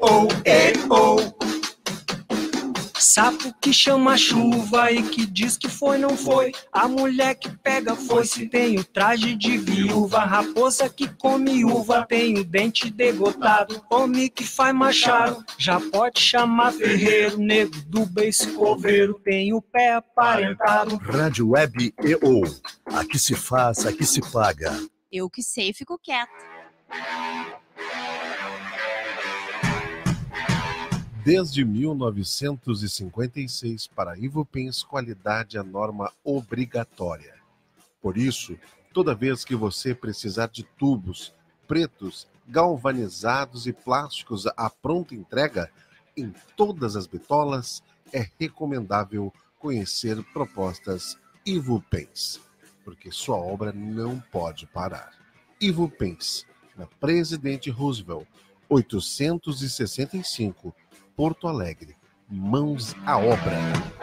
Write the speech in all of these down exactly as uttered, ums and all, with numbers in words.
oh, é, oh. Sapo que chama chuva e que diz que foi, não foi. A mulher que pega foice tem o traje de viúva. Raposa que come uva tem o dente degotado. Homem que faz machado já pode chamar ferreiro. Nego do beiço coveiro tem o pé aparentado. Rádio Web E O. Aqui se faz, aqui se paga. Eu que sei, fico quieta. Desde mil novecentos e cinquenta e seis, para Ivupens, qualidade é norma obrigatória. Por isso, toda vez que você precisar de tubos pretos, galvanizados e plásticos à pronta entrega, em todas as bitolas, é recomendável conhecer propostas Ivupens, porque sua obra não pode parar. Ivupens, na Presidente Roosevelt, oitocentos e sessenta e cinco, Porto Alegre. Mãos à obra.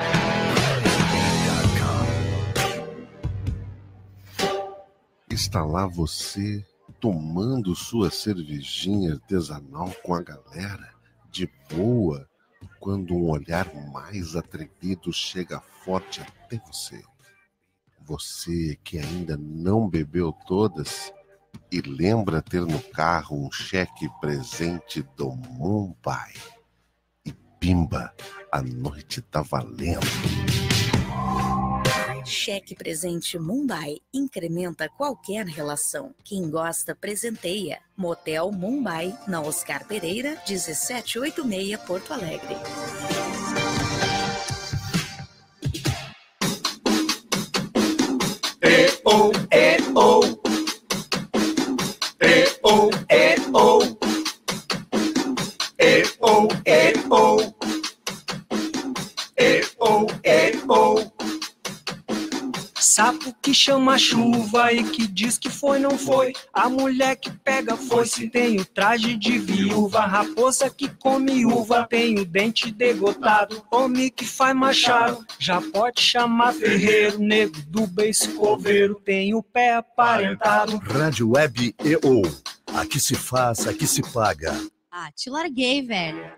Está lá você, tomando sua cervejinha artesanal com a galera, de boa, quando um olhar mais atrevido chega forte até você. Você que ainda não bebeu todas e lembra ter no carro um cheque presente do Mumbai. E pimba, a noite tá valendo. Cheque presente Mumbai incrementa qualquer relação. Quem gosta, presenteia. Motel Mumbai, na Oscar Pereira, dezessete oitenta e seis, Porto Alegre. É, oh, é, oh. É, oh, é, oh. É, oh, é, oh. É, oh, é, oh. Sapo que chama chuva e que diz que foi, não foi. A mulher que pega foice tem o traje de viúva. Raposa que come uva tem o dente degotado. Homem que faz machado já pode chamar ferreiro. Nego do beiço coveiro tem o pé aparentado. Rádio Web E O. Aqui se faz, aqui se paga. Ah, te larguei, velho.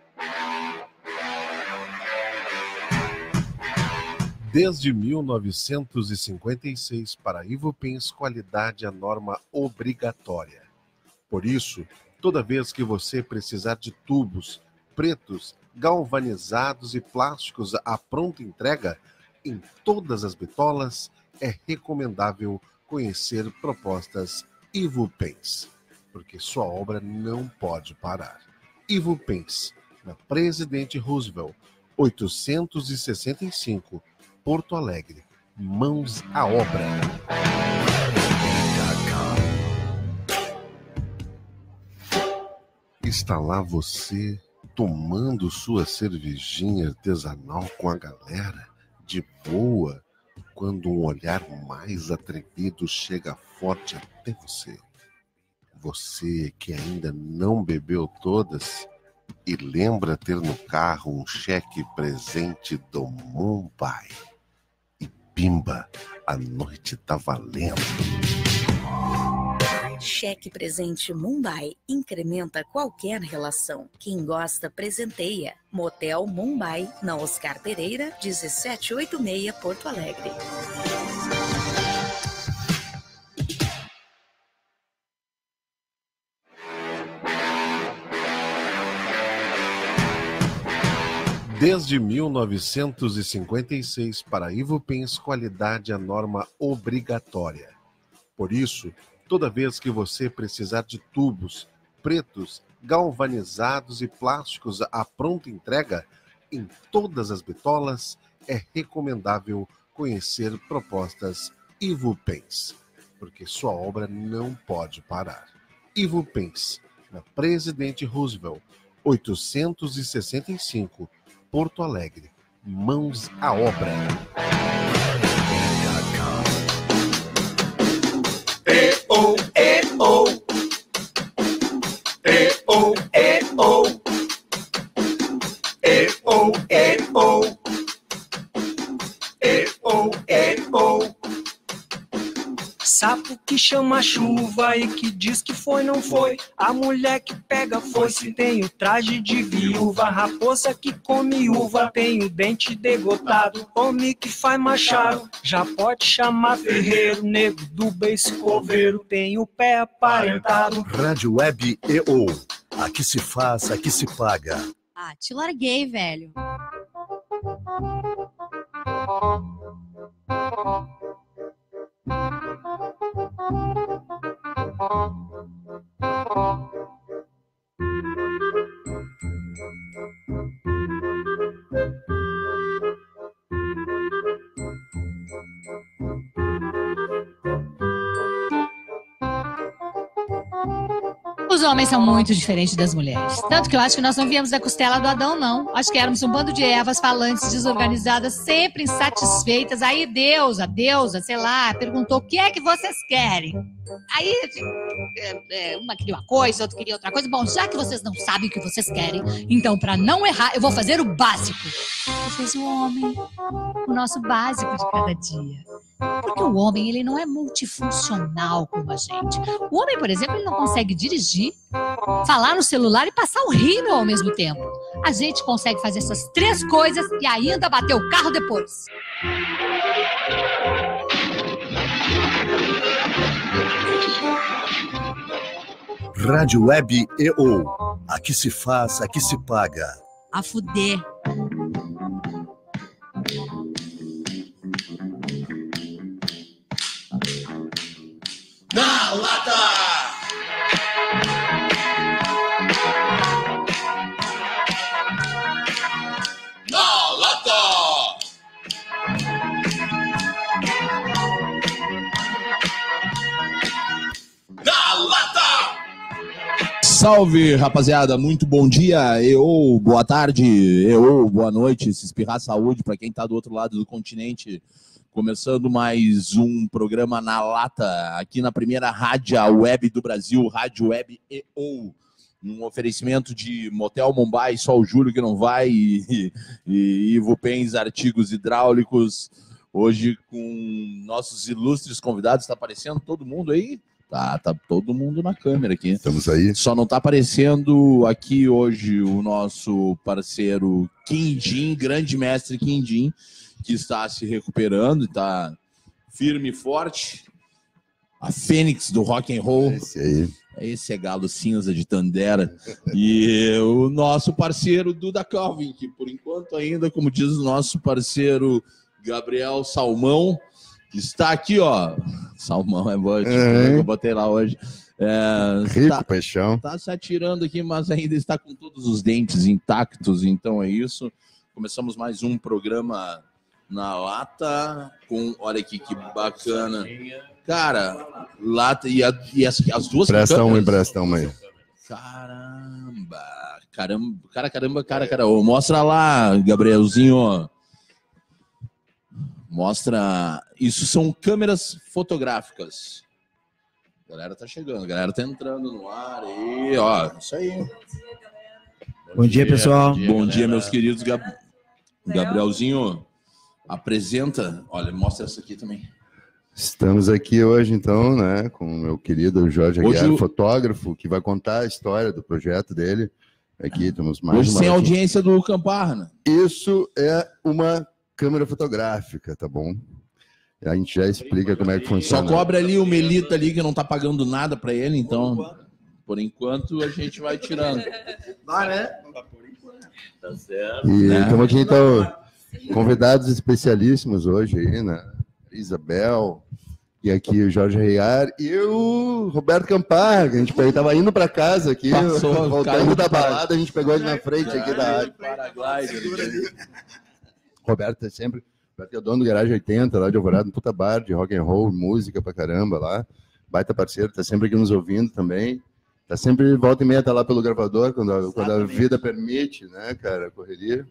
Desde mil novecentos e cinquenta e seis, para Ivupens, qualidade é norma obrigatória. Por isso, toda vez que você precisar de tubos pretos, galvanizados e plásticos à pronta entrega, em todas as bitolas, é recomendável conhecer propostas Ivupens, porque sua obra não pode parar. Ivupens, na Presidente Roosevelt, oitocentos e sessenta e cinco, Porto Alegre. Mãos à obra. Está lá você, tomando sua cervejinha artesanal com a galera, de boa, quando um olhar mais atrevido chega forte até você. Você que ainda não bebeu todas e lembra ter no carro um cheque presente do Mumbai. E pimba, a noite tá valendo. Cheque presente Mumbai incrementa qualquer relação. Quem gosta, presenteia. Motel Mumbai, na Oscar Pereira, dezessete oitenta e seis, Porto Alegre. Desde mil novecentos e cinquenta e seis, para Ivupens, qualidade é norma obrigatória. Por isso, toda vez que você precisar de tubos pretos, galvanizados e plásticos à pronta entrega, em todas as bitolas, é recomendável conhecer propostas Ivupens, porque sua obra não pode parar. Ivupens, na Presidente Roosevelt, oitocentos e sessenta e cinco, Porto Alegre. Mãos à obra. É, oh, é, oh. É, oh, é, oh. É, oh, é, oh. É, oh, é, oh. Sapo O que chama chuva e que diz que foi, não foi. A mulher que pega foice tem o traje de viúva. Raposa que come uva tem o dente degotado. Homem que faz machado, já pode chamar ferreiro. Nego do beiço coveiro tem o pé aparentado. Rádio Web E O. Aqui se faz, aqui se paga. Ah, te larguei, velho. Os homens são muito diferentes das mulheres. Tanto que eu acho que nós não viemos da costela do Adão, não. Acho que éramos um bando de ervas falantes, desorganizadas, sempre insatisfeitas. Aí Deus, a deusa, sei lá, perguntou o que é que vocês querem. Aí uma queria uma coisa, outra queria outra coisa. Bom, já que vocês não sabem o que vocês querem, então para não errar, eu vou fazer o básico. Eu fiz o homem, o nosso básico de cada dia. Porque o homem, ele não é multifuncional como a gente. O homem, por exemplo, ele não consegue dirigir, falar no celular e passar o rímel ao mesmo tempo. A gente consegue fazer essas três coisas e ainda bater o carro depois. Rádio Web E O. Aqui se faz, aqui se paga. A fuder. Na lata! Na lata! Na lata! Salve, rapaziada, muito bom dia, eu, boa tarde, eu, boa noite, se espirrar saúde para quem tá do outro lado do continente. Começando mais um programa Na Lata, aqui na primeira rádio web do Brasil, Rádio Web E O, um oferecimento de Motel Mumbai, só o Júlio que não vai, e, e Ivo Pens, artigos hidráulicos, hoje com nossos ilustres convidados. Está aparecendo todo mundo aí? Tá, tá todo mundo na câmera aqui. Estamos aí. Só não tá aparecendo aqui hoje o nosso parceiro Quindim, grande mestre Quindim, que está se recuperando, está firme e forte. A Fênix do rock and roll. Esse aí. Esse é Galo Cinza de Tandera. E o nosso parceiro Duda Calvin, que por enquanto ainda, como diz o nosso parceiro Gabriel Salmão, que está aqui, ó. Salmão é bom, é. Eu botei lá hoje. É, Rico, tá, paixão. Está se atirando aqui, mas ainda está com todos os dentes intactos, então é isso. Começamos mais um programa Na Lata, com, olha aqui que bacana. Cara, lata e, a, e as, as duas... Presta uma, empresta uma aí. Caramba, caramba, cara, caramba, cara, cara. Ô, mostra lá, Gabrielzinho. Mostra... Isso são câmeras fotográficas. A galera tá chegando, a galera tá entrando no ar aí, ó. Isso aí. Bom, Bom dia, dia, pessoal. Bom dia, Bom dia meus queridos. Gab... Gabrielzinho, apresenta. Olha, mostra essa aqui também. Estamos aqui hoje, então, né, com o meu querido Jorge Aguiar, o... fotógrafo, que vai contar a história do projeto dele. Aqui temos mais hoje uma... sem audiência do Camparna. Isso é uma câmera fotográfica, tá bom? A gente já explica como é que funciona. Só cobra ali o Melita ali, que não tá pagando nada para ele, então, por enquanto, a gente vai tirando. Vai, né? Tá certo. E né? Estamos aqui, então, convidados especialíssimos hoje aí, né? Isabel, e aqui o Jorge Aguiar e o Roberto Campar. A gente estava indo para casa aqui, Passou, voltando da balada, a gente pegou ele na frente aqui da área. Roberto é sempre, Roberto é o dono do Garagem oitenta, lá de Alvorada, um puta bar de rock and roll, música pra caramba lá, baita parceiro, tá sempre aqui nos ouvindo também, tá sempre, volta e meia, tá lá pelo gravador, quando a, quando a vida permite, né, cara, a correria.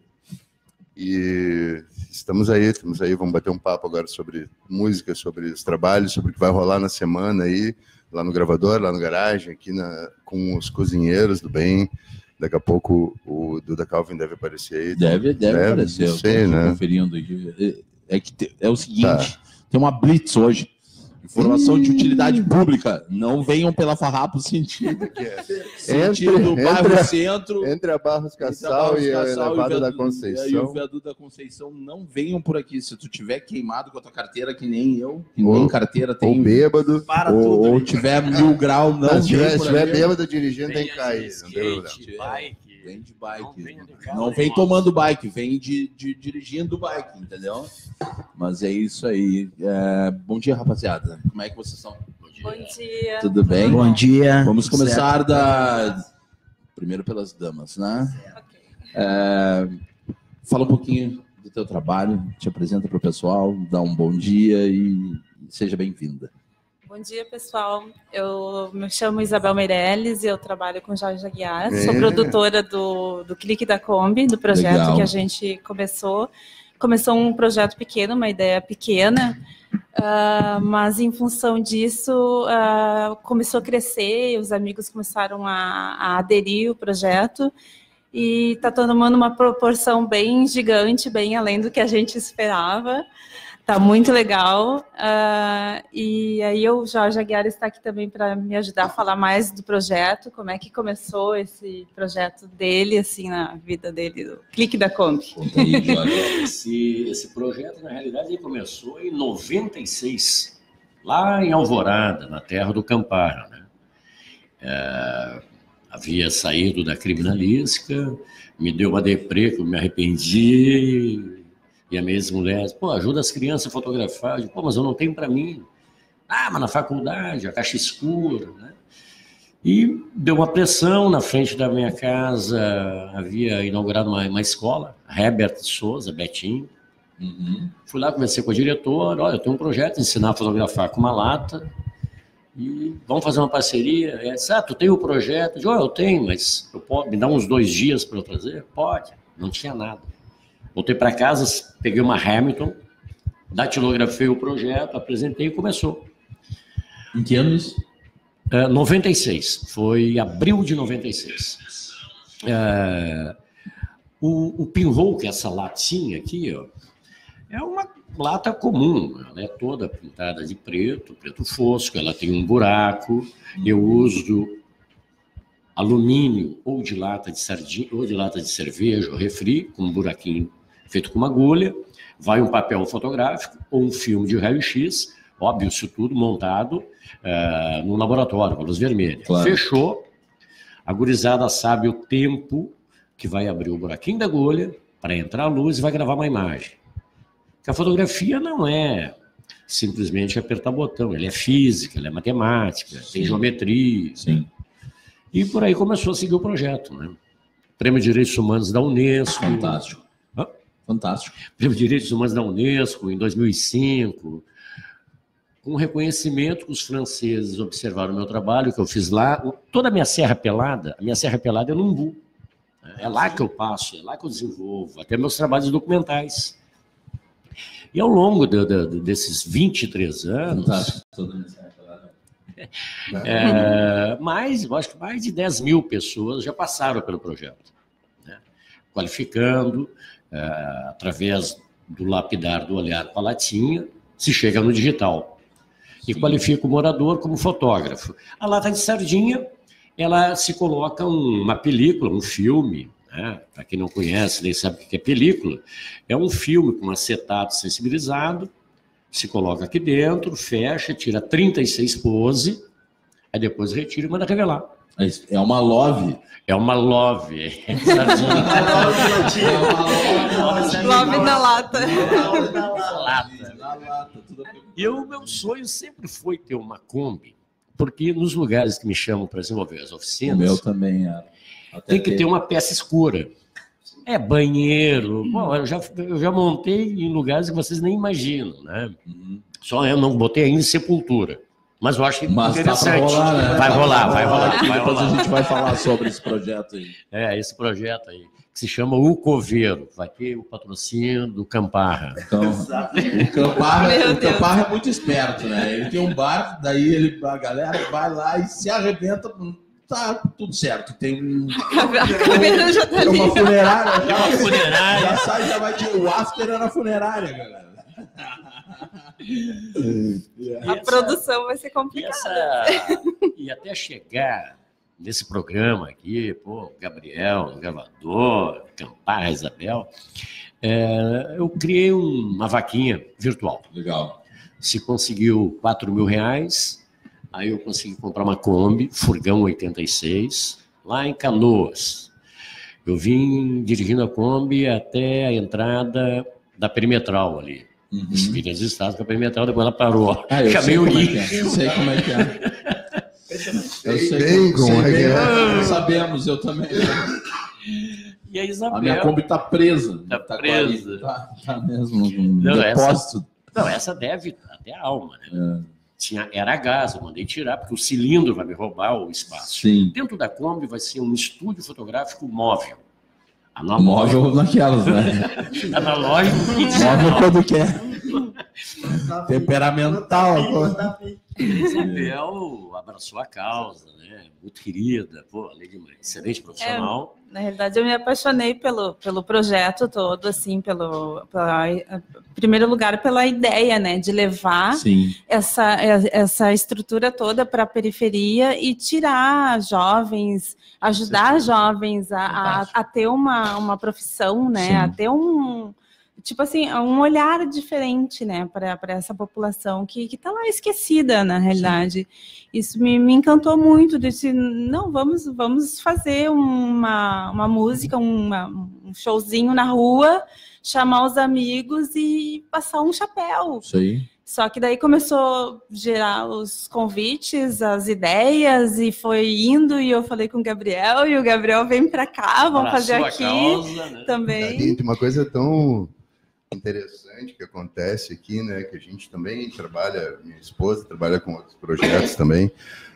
E estamos aí, estamos aí, vamos bater um papo agora sobre música, sobre os trabalhos, sobre o que vai rolar na semana aí, lá no gravador, lá no Garagem, aqui na, com os cozinheiros do bem. Daqui a pouco o Duda Calvin deve aparecer aí. Deve, deve, deve aparecer. Não sei, né? Conferindo aqui. É, que te, é o seguinte, tá. Tem uma blitz hoje. Informação de utilidade pública. Não venham pela Farrapo sentido. Sentido do Entre- bairro entre- Centro. Entre a Barros Entre a Cassal Barros e a Cassal Elevada o da viadu- Conceição. E o viaduto da Conceição, não venham por aqui. Se tu tiver queimado com a tua carteira, que nem eu, que Ou- nem carteira tem. Ou bêbado. Para ou, tudo. ou tiver mil grau, não Não, se tiver, vem se por tiver ali. bêbado dirigindo, tem que cair. Não tem problema. Skate, bike. Vem de Não bike. venha de Não, carro, vem nem tomando bike, vem de, de- dirigindo bike, entendeu? Mas é isso aí. É, bom dia, rapaziada. Como é que vocês estão? Bom dia. Tudo bem? Bom dia. Vamos começar da... primeiro pelas damas, né? É, fala um pouquinho do teu trabalho, te apresenta para o pessoal, dá um bom dia e seja bem-vinda. Bom dia, pessoal. Eu me chamo Isabel Meirelles e eu trabalho com Jorge Aguiar. Sou É. produtora do, do Clique da Kombi, do projeto Legal. que a gente começou. Começou um projeto pequeno, uma ideia pequena, ah, mas em função disso ah, começou a crescer, os amigos começaram a, a aderir ao projeto e está tomando uma proporção bem gigante, bem além do que a gente esperava. Tá muito legal. Ah, e aí o Jorge Aguiar está aqui também para me ajudar a falar mais do projeto, como é que começou esse projeto dele, assim, na vida dele, do Clique da Kombi. Conta aí, Jorge. Esse, esse projeto, na realidade, ele começou em noventa e seis, lá em Alvorada, na terra do Campara, né? É, havia saído da criminalística, me deu uma deprê que eu me arrependi. E a minha ex-mulher, pô, ajuda as crianças a fotografar. Eu digo, pô, mas eu não tenho para mim. Ah, mas na faculdade, a caixa escura, né? E deu uma pressão na frente da minha casa. Havia inaugurado uma, uma escola, Herbert Souza, Betinho. Uhum. Fui lá, conversei com o diretor. Olha, eu tenho um projeto, ensinar a fotografar com uma lata. E vamos fazer uma parceria. Ele disse, ah, tu tem o projeto? Eu digo, oh, eu tenho, mas eu posso, me dá uns dois dias para eu trazer? Pode. Não tinha nada. Voltei para casa, peguei uma Hamilton, datilografei o projeto, apresentei e começou. Em que ano isso? É, noventa e seis, foi abril de noventa e seis. É, o, o pinhole, que é essa latinha aqui, ó, é uma lata comum, ela é toda pintada de preto, preto fosco, ela tem um buraco, eu uso alumínio ou de lata de sardinha, ou de lata de cerveja, ou refri, com um buraquinho feito com uma agulha, vai um papel fotográfico ou um filme de raio-x, óbvio, isso tudo montado uh, no laboratório, com a luz vermelha. Claro. Fechou, a gurizada sabe o tempo que vai abrir o buraquinho da agulha para entrar a luz e vai gravar uma imagem. Porque a fotografia não é simplesmente apertar botão, ela é física, ela é matemática, Sim. tem geometria. Sim. E por aí começou a seguir o projeto, né? Prêmio de Direitos Humanos da Unesco. Fantástico. Hã? Fantástico. Prêmio de Direitos Humanos da Unesco em dois mil e cinco. Com reconhecimento que os franceses observaram o meu trabalho, que eu fiz lá. Toda a minha Serra Pelada, a minha Serra Pelada é no Umbu. É lá que eu passo, é lá que eu desenvolvo, até meus trabalhos documentais. E ao longo de, de, desses vinte e três anos... Fantástico. Toda a minha Serra Pelada. É, mais, eu acho que mais de dez mil pessoas já passaram pelo projeto, né? Qualificando, é, através do lapidar do olhar com a latinha, se chega no digital. E Sim. qualifica o morador como fotógrafo. A lata de sardinha, ela se coloca um, uma película, um filme, né? Para quem não conhece, nem sabe o que é película, é um filme com acetato sensibilizado, se coloca aqui dentro, fecha, tira trinta e seis pose, aí depois retira e manda revelar. É uma love. É uma love. É Love na lata. Love na lata. E o meu sonho sempre foi ter uma Kombi, porque nos lugares que me chamam para desenvolver as oficinas... O meu também é. Até tem que ter. ter uma peça escura. É banheiro. Bom, eu já, eu já montei em lugares que vocês nem imaginam, né? Uhum. Só eu não botei ainda sepultura. Mas eu acho Mas interessante. Tá rolar, né? Vai rolar, vai rolar. Vai rolar. Depois a gente vai falar sobre esse projeto aí. É, esse projeto aí, que se chama O Coveiro. Vai ter o patrocínio do Camparra. Então, o Camparra, o Camparra é muito esperto, né? Ele tem um bar, daí ele, a galera vai lá e se arrebenta. Tá tudo certo. Tem um. A câmera já tá ali. Uma funerária. Já, uma funerária. Já sai, já vai ter. O after é na funerária, galera. A essa, produção vai ser complicada. E, essa, e até chegar nesse programa aqui, pô, Gabriel, gravador, Campar, Isabel, é, eu criei uma vaquinha virtual. Legal. Se conseguiu quatro mil reais, aí eu consegui comprar uma Kombi, Furgão oitenta e seis, lá em Canoas. Eu vim dirigindo a Kombi até a entrada da Perimetral ali. Uhum. Viria dos Estados com a Perimetral, depois ela parou. Ah, eu Chamei sei o como Gui. É que é. Eu sei como é que é. Eu sei bem como, como é que é. Sabemos, eu também. E a Isabel... A minha Kombi tá presa. Tá, tá presa. Tá, tá mesmo. Um não, depósito. Essa, não, essa deve até a alma, né? É. Tinha, era gás, eu mandei tirar, porque o cilindro vai me roubar o espaço. Sim. Dentro da Kombi vai ser um estúdio fotográfico móvel. Analógico. Móvel naquelas, né? Analógico. Móvel quando quer. Temperamental. Isabel abraçou a causa, né? Muito querida, pô, além de uma excelente profissional. É, na realidade, eu me apaixonei pelo, pelo projeto todo, assim, pelo, pela, em primeiro lugar, pela ideia, né, de levar Sim. essa, essa estrutura toda para a periferia e tirar jovens, ajudar Sim. jovens a, a, a ter uma, uma profissão, né, Sim. a ter um... Tipo assim, um olhar diferente, né, para essa população que está lá esquecida, na realidade. Sim. Isso me, me encantou muito, disse, não, vamos, vamos fazer uma, uma música, uma, um showzinho na rua, chamar os amigos e passar um chapéu. Isso aí. Só que daí começou a gerar os convites, as ideias, e foi indo, e eu falei com o Gabriel, e o Gabriel vem para cá, vamos fazer aqui causa, né? Também. Tem uma coisa tão interessante que acontece aqui, né, que a gente também trabalha, minha esposa trabalha com outros projetos também,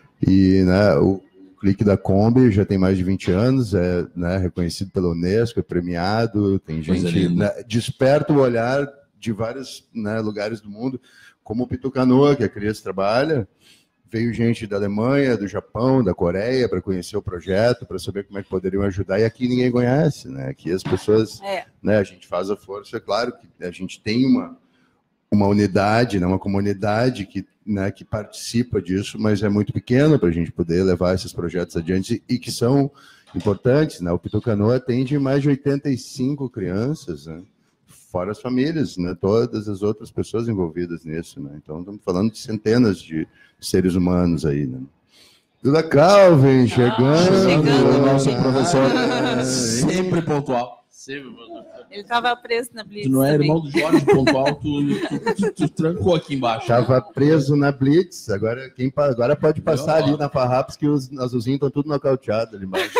e né, o, o Clique da Kombi já tem mais de vinte anos, é, né, reconhecido pela Unesco, é premiado, tem gente, né, desperta o olhar de vários, né, lugares do mundo, como o Pitucanoa, que a Cris trabalha, veio gente da Alemanha, do Japão, da Coreia, para conhecer o projeto, para saber como é que poderiam ajudar, e aqui ninguém conhece, né? Aqui as pessoas, é. né, a gente faz a força, é claro que a gente tem uma, uma unidade, né, uma comunidade que, né, que participa disso, mas é muito pequena para a gente poder levar esses projetos adiante, e que são importantes, né? O Pitucanoa atende mais de oitenta e cinco crianças, né? Fora as famílias, né? Todas as outras pessoas envolvidas nisso, né? Então estamos falando de centenas de seres humanos aí, né? Duda Calvin, chegando. Ah, chegando. O nosso professor ah, sempre pontual. Sempre pontual. Ele estava preso na Blitz. Tu não é também. Irmão do Jorge pontual, tu, tu, tu, tu trancou aqui embaixo. Estava preso na Blitz, agora, quem, agora pode passar ali na Farrapos, que os azulzinhos estão tudo nocauteados ali embaixo.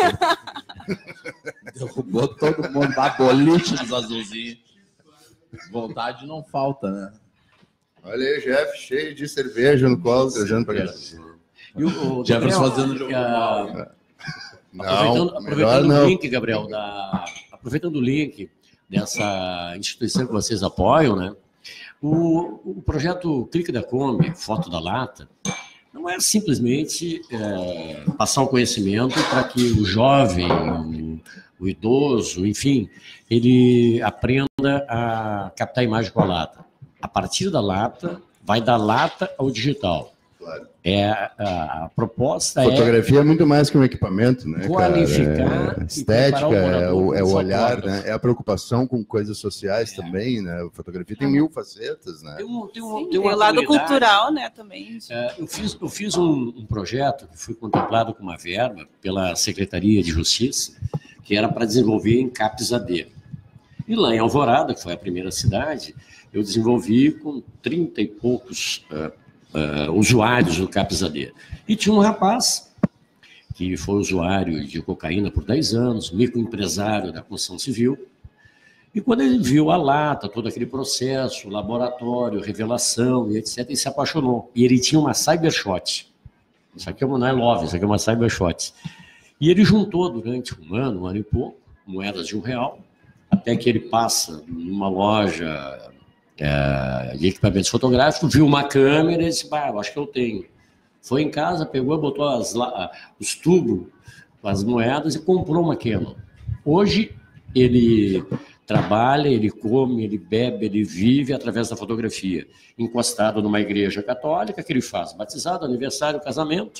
Derrubou todo mundo da boliche dos azulzinhos. Vontade não falta, né? Olha aí, Jeff, cheio de cerveja no colo, trazendo para casa. E o, o Jefferson Gabriel, fazendo jogo a, não, aproveitando aproveitando não. o link, Gabriel, da, aproveitando o link dessa instituição que vocês apoiam, né? O, o projeto Clique da Kombi, Foto da Lata, não é simplesmente é, passar um conhecimento para que o jovem, o, o idoso, enfim, ele aprenda a captar a imagem com a lata. A partir da lata, vai da lata ao digital. Claro. É, a, a proposta Fotografia é... é muito mais que um equipamento, né, qualificar cara? É estética, o é o, é o olhar, fotógrafo. né? É a preocupação com coisas sociais é. também, né? A fotografia tem mil facetas, né? Tem, um, tem, um, Sim, tem, tem o lado cultural, né, também. É, eu fiz, eu fiz um, um projeto que foi contemplado com uma verba pela Secretaria de Justiça, que era para desenvolver em CAPS A D. E lá em Alvorada, que foi a primeira cidade, eu desenvolvi com trinta e poucos uh, uh, usuários do CAPS A D. E tinha um rapaz que foi usuário de cocaína por dez anos, microempresário da construção civil, e quando ele viu a lata, todo aquele processo, laboratório, revelação e etcétera, ele se apaixonou. E ele tinha uma Cybershot. Isso aqui não é Love, isso aqui é uma Cybershot. E ele juntou durante um ano, um ano e pouco, moedas de um real, até que ele passa numa loja é, de equipamentos fotográficos, viu uma câmera e disse, bah, eu acho que eu tenho. Foi em casa, pegou, botou as, os tubos com as moedas e comprou uma Canon. Hoje, ele trabalha, ele come, ele bebe, ele vive através da fotografia. Encostado numa igreja católica, que ele faz batizado, aniversário, casamento.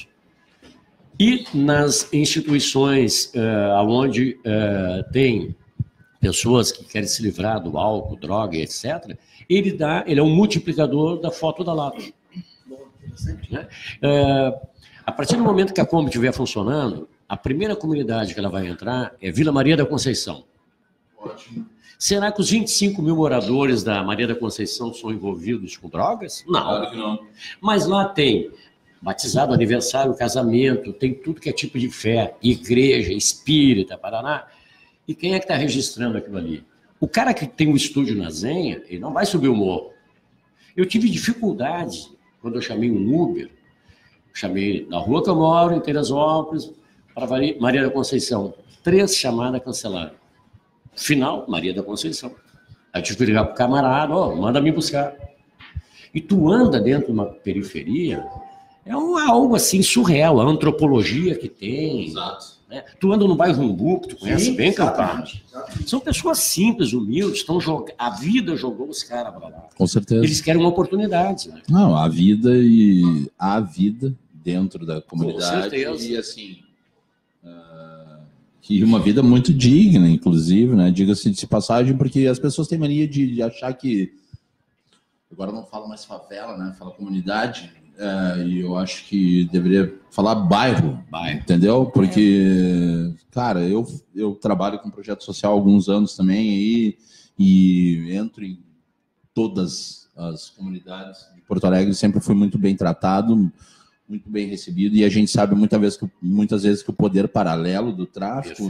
E nas instituições uh, onde uh, tem pessoas que querem se livrar do álcool, droga, etcétera, ele, dá, ele é um multiplicador da foto da lata. Né? Uh, a partir do momento que a Kombi estiver funcionando, a primeira comunidade que ela vai entrar é Vila Maria da Conceição. Ótimo. Será que os vinte e cinco mil moradores da Maria da Conceição são envolvidos com drogas? Não. Claro que não. Mas lá tem batizado, aniversário, casamento, tem tudo que é tipo de fé, igreja, espírita, Paraná. E quem é que está registrando aquilo ali? O cara que tem um estúdio na Zenha, ele não vai subir o morro. Eu tive dificuldade quando eu chamei um Uber, chamei na rua que eu moro, em Teresópolis, para Maria da Conceição. Três chamadas canceladas. Final, Maria da Conceição. Aí eu tive que ligar para o camarada, ó, oh, manda me buscar. E tu anda dentro de uma periferia, é um, algo assim surreal, a antropologia que tem. Exato. Né? Tu anda no bairro Umbu, que tu conhece Sim, bem, Campar. São pessoas simples, humildes, estão jog... a vida jogou os caras para lá. Com certeza. Eles querem uma oportunidade. Né? Não, a vida e a vida dentro da comunidade. Com certeza. E assim, uh, que uma vida muito digna, inclusive, né? Diga-se de passagem, porque as pessoas têm mania de, de achar que agora não fala mais favela, né? Fala comunidade. É, e eu acho que deveria falar bairro, bairro. Entendeu? Porque, cara, eu, eu trabalho com projeto social há alguns anos também aí, e entro em todas as comunidades de Porto Alegre, sempre fui muito bem tratado, muito bem recebido, e a gente sabe muitas vezes que, muitas vezes que o poder paralelo do tráfico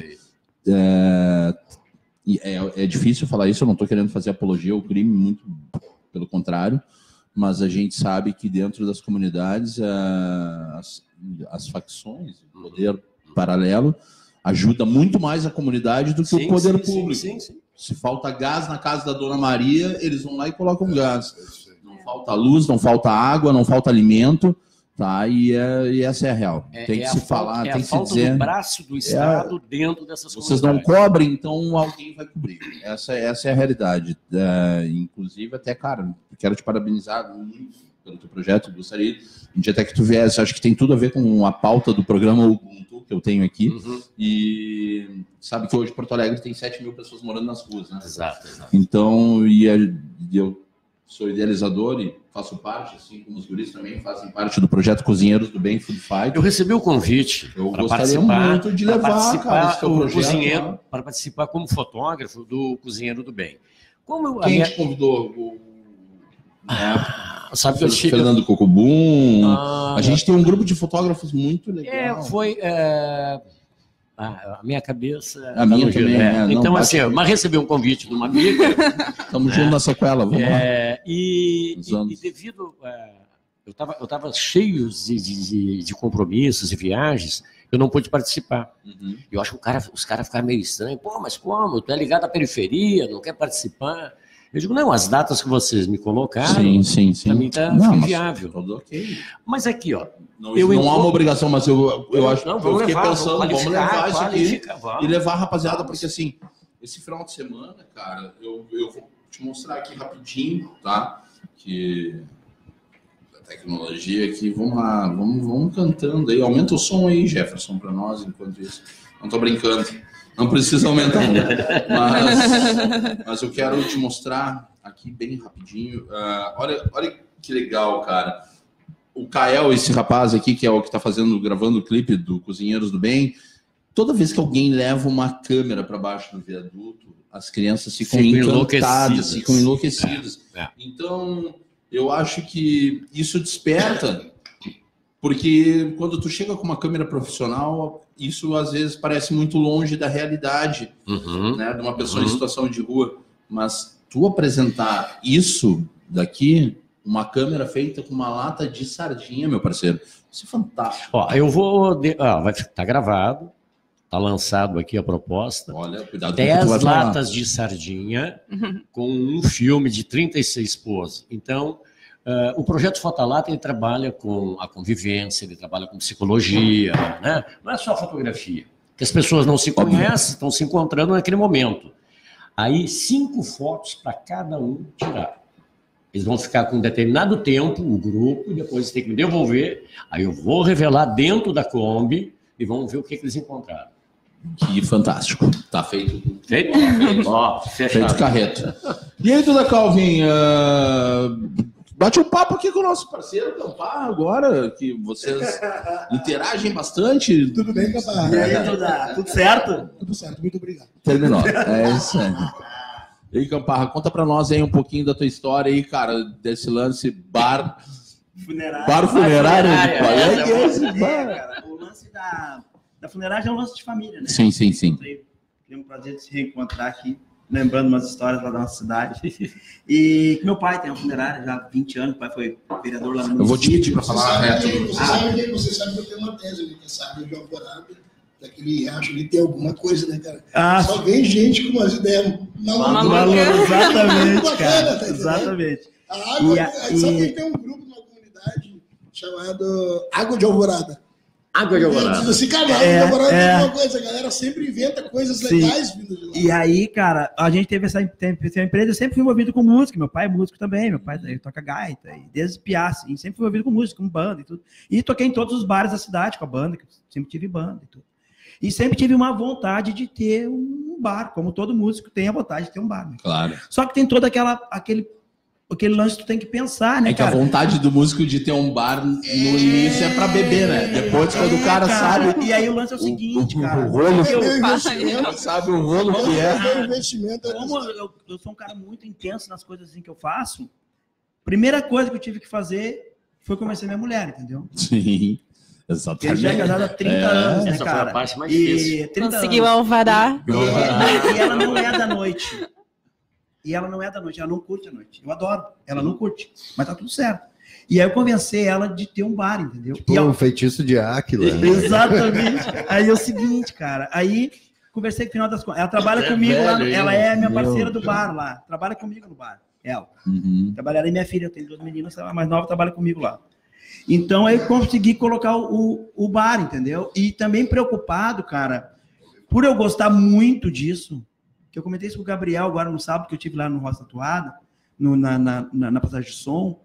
é, é, é difícil falar isso, eu não estou querendo fazer apologia ao crime, muito pelo contrário, mas a gente sabe que dentro das comunidades as, as facções, o poder paralelo ajuda muito mais a comunidade do que sim, o poder sim, público. Sim, sim, sim. Se falta gás na casa da Dona Maria, eles vão lá e colocam gás. Não falta luz, não falta água, não falta alimento, tá? E, é, e essa é a real. É, tem que é se a falar, falta, tem é que se dizer. É a falta do braço do Estado é, dentro dessas vocês comunidades. Vocês não cobrem, então alguém vai cobrir. Essa, essa é a realidade. É, inclusive, até, cara, quero te parabenizar muito pelo teu projeto. Gostaria um dia até que tu viesse. Acho que tem tudo a ver com a pauta do programa Ubuntu que eu tenho aqui. Uhum. E sabe que hoje Porto Alegre tem sete mil pessoas morando nas ruas, né? Exato, exato. Então, e eu sou idealizador e faço parte, assim como os guris também fazem parte do projeto Cozinheiros do Bem Food Fight. Eu recebi o convite para participar, muito de levar, participar cara, esse o projeto, cozinheiro, né? Para participar como fotógrafo do Cozinheiro do Bem. Como eu, Quem minha... te convidou? O... Ah, sabe que eu Fernando Cocobum. Ah, a gente tem um grupo de fotógrafos muito legal. É, foi... É... Ah, a minha cabeça... A minha também, é. É, então, assim, eu mas recebi um convite de uma amiga. Estamos juntos na sequela, vamos é, lá. E, e, e devido... É, eu estava eu tava cheio de, de, de compromissos e viagens, eu não pude participar. Uhum. Eu acho que o cara, os caras ficaram meio estranhos. Pô, mas como? Tu é ligado à periferia, não quer participar? Eu digo, não, as datas que vocês me colocaram, sim, sim, sim. Para mim está inviável. Mas, okay. Mas aqui, ó... Não, eu não encontro... há uma obrigação, mas eu, eu acho não, que eu fiquei levar, pensando, vamos levar isso aqui vamos. e levar a rapaziada, porque assim, esse final de semana, cara, eu, eu vou te mostrar aqui rapidinho, tá? Que a tecnologia aqui, vamos lá, vamos, vamos cantando aí, aumenta o som aí, Jefferson, para nós, enquanto isso. Não tô brincando, não precisa aumentar, mas, mas eu quero te mostrar aqui bem rapidinho, uh, olha, olha que legal, cara. O Kael, esse rapaz aqui, que é o que está fazendo, gravando o clipe do Cozinheiros do Bem, toda vez que alguém leva uma câmera para baixo do viaduto, as crianças ficam Fico encantadas, ficam enlouquecidas. É, é. Então, eu acho que isso desperta, porque quando tu chega com uma câmera profissional, isso às vezes parece muito longe da realidade, uhum, né, de uma pessoa uhum. em situação de rua. Mas tu apresentar isso daqui... Uma câmera feita com uma lata de sardinha, meu parceiro. Isso é fantástico. Ó, eu vou... De... Ah, vai estar tá gravado. Está lançado aqui a proposta. Olha, cuidado com dez latas de sardinha uhum. com um filme de trinta e seis poses. Então, uh, o projeto Fotalata, ele trabalha com a convivência, ele trabalha com psicologia, né? Não é só fotografia. Que as pessoas não se conhecem, estão se encontrando naquele momento. Aí, cinco fotos para cada um tirar. Eles vão ficar com um determinado tempo, o grupo, e depois tem que me devolver. Aí eu vou revelar dentro da Kombi e vamos ver o que, que eles encontraram. Que fantástico. Tá feito. Feito? Ó, feito carreto. E aí, Duda Calvin, uh, bate um papo aqui com o nosso parceiro Campar agora, que vocês interagem bastante. Tudo bem, Campar? E aí, Duda? Tudo certo? Tudo certo, muito obrigado. Terminou. É isso aí. E aí, Camparra, conta pra nós aí um pouquinho da tua história aí, cara, desse lance bar... Funerário. Bar funerário. Bar funerário, é, é, é, esse é, bar. cara, o lance da, da funerária é um lance de família, né? Sim, sim, sim. Tive um prazer de se reencontrar aqui, lembrando umas histórias lá da nossa cidade. E meu pai tem uma funerária já há vinte anos, o pai foi vereador lá no município. Eu vou te pedir pra falar reto. Você, ah. sabe que, você sabe que eu tenho uma tese ali, que sabe de Alvorada, daquele riacho ali, tem alguma coisa, né, cara? Ah, só vem gente com umas ideias malucas. Exatamente, cara. Tá, exatamente. A água, e a, sabe e... que tem um grupo numa comunidade chamado Água de Alvorada. Água de Alvorada. Diz assim, cara, Água é, de Alvorada é uma coisa, a galera sempre inventa coisas Sim. legais vindo de lá. E aí, cara, a gente teve essa, teve essa empresa, eu sempre fui envolvido com música, meu pai é músico também, meu pai toca gaita, e desde piá, assim, sempre fui envolvido com música, com banda e tudo. E toquei em todos os bares da cidade com a banda, que eu sempre tive banda e tudo. E sempre tive uma vontade de ter um bar, como todo músico tem a vontade de ter um bar. Né? Claro. Só que tem todo aquela, aquele, aquele lance que tu tem que pensar, né, É que cara? a vontade do músico de ter um bar no é... início é pra beber, né? Depois, é, quando o cara, cara sabe... E aí o lance é o seguinte, o, cara... O rolo que eu, eu, sabe o rolo que é. Investimento, como eu, eu sou um cara muito intenso nas coisas assim que eu faço, primeira coisa que eu tive que fazer foi convencer minha mulher, entendeu? Sim. Exatamente. Ele já é casado há trinta é. anos, né, Essa cara? foi a parte mais difícil. Conseguiu alvará. E, e ela não é da noite. E ela não é da noite, ela não curte a noite. Eu adoro, ela não curte, mas tá tudo certo. E aí eu convenci ela de ter um bar, entendeu? Tipo e um ela... feitiço de Áquila. Né? Exatamente. Aí é o seguinte, cara, aí conversei com o final das contas. Ela trabalha é comigo velho, lá, ela é minha parceira do bar lá, trabalha comigo no bar, ela. Uhum. Trabalha, minha filha, eu tenho duas meninas, a mais nova trabalha comigo lá. Então, aí consegui colocar o, o bar, entendeu? E também preocupado, cara, por eu gostar muito disso, que eu comentei isso com o Gabriel agora no sábado, que eu tive lá no Roça Tatuada, no, na, na, na, na passagem de som,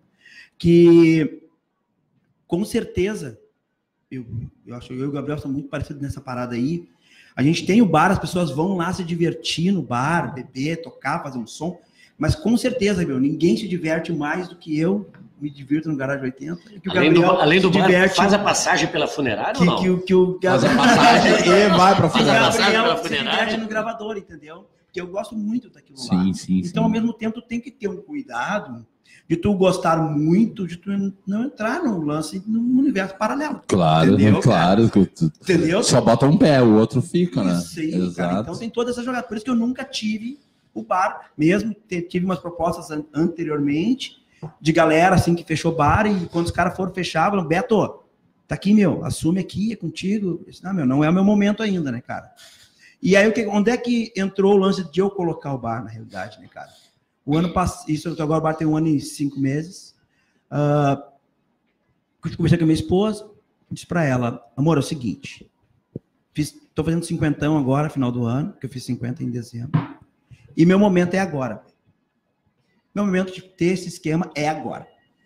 que, com certeza, eu, eu acho que eu e o Gabriel são muito parecidos nessa parada aí, a gente tem o bar, as pessoas vão lá se divertir no bar, beber, tocar, fazer um som, mas com certeza, meu, ninguém se diverte mais do que eu me divirto no Garagem oitenta. Que o além, do, além do bar, diverte, faz a passagem pela funerária que, ou não? Que, que, que o faz a passagem e vai para a funerária. O Gabriel se diverte no gravador, entendeu? Porque eu gosto muito daquilo sim, lá. Sim, então, sim. ao mesmo tempo, tu tem que ter um cuidado de tu gostar muito, de tu não entrar no lance, no universo paralelo. Claro, entendeu, claro. Que tu, entendeu? Só bota um pé, o outro fica, né? Sim, exato. Cara, então tem toda essa jogada. Por isso que eu nunca tive o bar, mesmo tive umas propostas an anteriormente, de galera, assim, que fechou bar, e quando os caras foram fechar, falaram, Beto, tá aqui, meu, assume aqui, é contigo. Eu disse, não, meu, não é o meu momento ainda, né, cara? E aí, onde é que entrou o lance de eu colocar o bar, na realidade, né, cara? O ano passado, isso, agora o bar tem um ano e cinco meses, uh, conversei com a minha esposa, disse pra ela, amor, é o seguinte, fiz, tô fazendo cinquentão agora, final do ano, que eu fiz cinquenta em dezembro, e meu momento é agora. Meu momento de ter esse esquema é agora.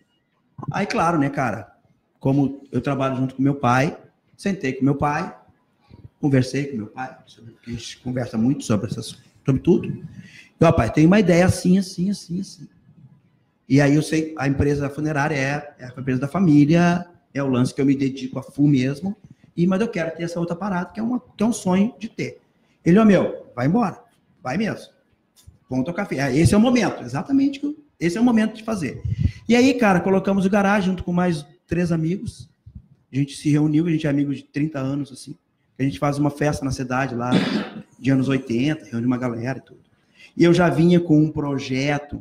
Aí, claro, né, cara? Como eu trabalho junto com meu pai, sentei com meu pai, conversei com meu pai, a gente conversa muito sobre, essas, sobre tudo. E, ó, pai, tem uma ideia assim, assim, assim, assim. E aí eu sei, a empresa funerária é, é a empresa da família, é o lance que eu me dedico a full mesmo, e, mas eu quero ter essa outra parada, que é, uma, que é um sonho de ter. Ele, ó, meu, vai embora, vai mesmo. Vamos tocar café. Esse é o momento, exatamente. Esse é o momento de fazer. E aí, cara, colocamos o Garagem junto com mais três amigos. A gente se reuniu, a gente é amigo de trinta anos, assim. A gente faz uma festa na cidade lá, de anos oitenta, reúne uma galera e tudo. E eu já vinha com um projeto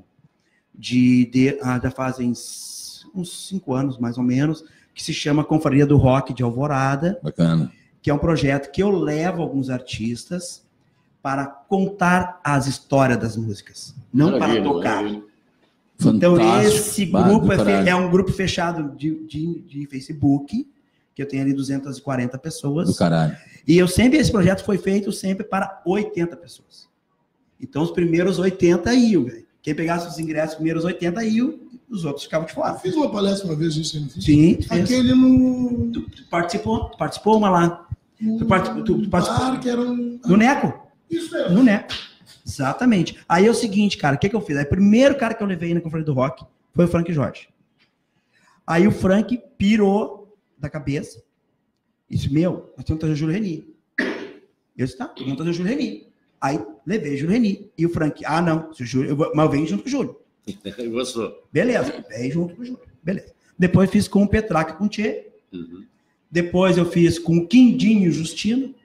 de, de ah, já fazem uns cinco anos, mais ou menos, que se chama Confraria do Rock de Alvorada. Bacana. Que é um projeto que eu levo alguns artistas para contar as histórias das músicas, não maravilha, para tocar. Maravilha. Então, esse grupo é, é um grupo fechado de, de, de Facebook, que eu tenho ali duzentas e quarenta pessoas. Do caralho. E eu sempre, esse projeto foi feito sempre para oitenta pessoas. Então os primeiros oitenta iam, velho. Quem pegasse os ingressos, os primeiros oitenta iam, os outros ficavam de fora. Eu fiz uma palestra uma vez isso, não fiz? Sim, fez. Aquele no... Tu, tu participou, tu participou uma lá. No tu participou, tu, tu participou. bar que era um... No Neco? Isso mesmo. No Neco. Exatamente. Aí é o seguinte, cara, o que, que eu fiz? Aí o primeiro cara que eu levei na Conferência do Rock foi o Frank Jorge. Aí o Frank pirou da cabeça. Disse, meu, nós temos que trazer o Júlio Reni. Eu disse, tá, vamos trazer o Júlio Reni. Aí levei o Júlio Reni. E o Frank, ah, não, se o Júlio, eu vou, mas eu venho junto com o Júlio. Gostou. Beleza, veio junto com o Júlio. Beleza. Depois fiz com o Petraca com o Tchê. Uhum. Depois eu fiz com o Quindinho Justino.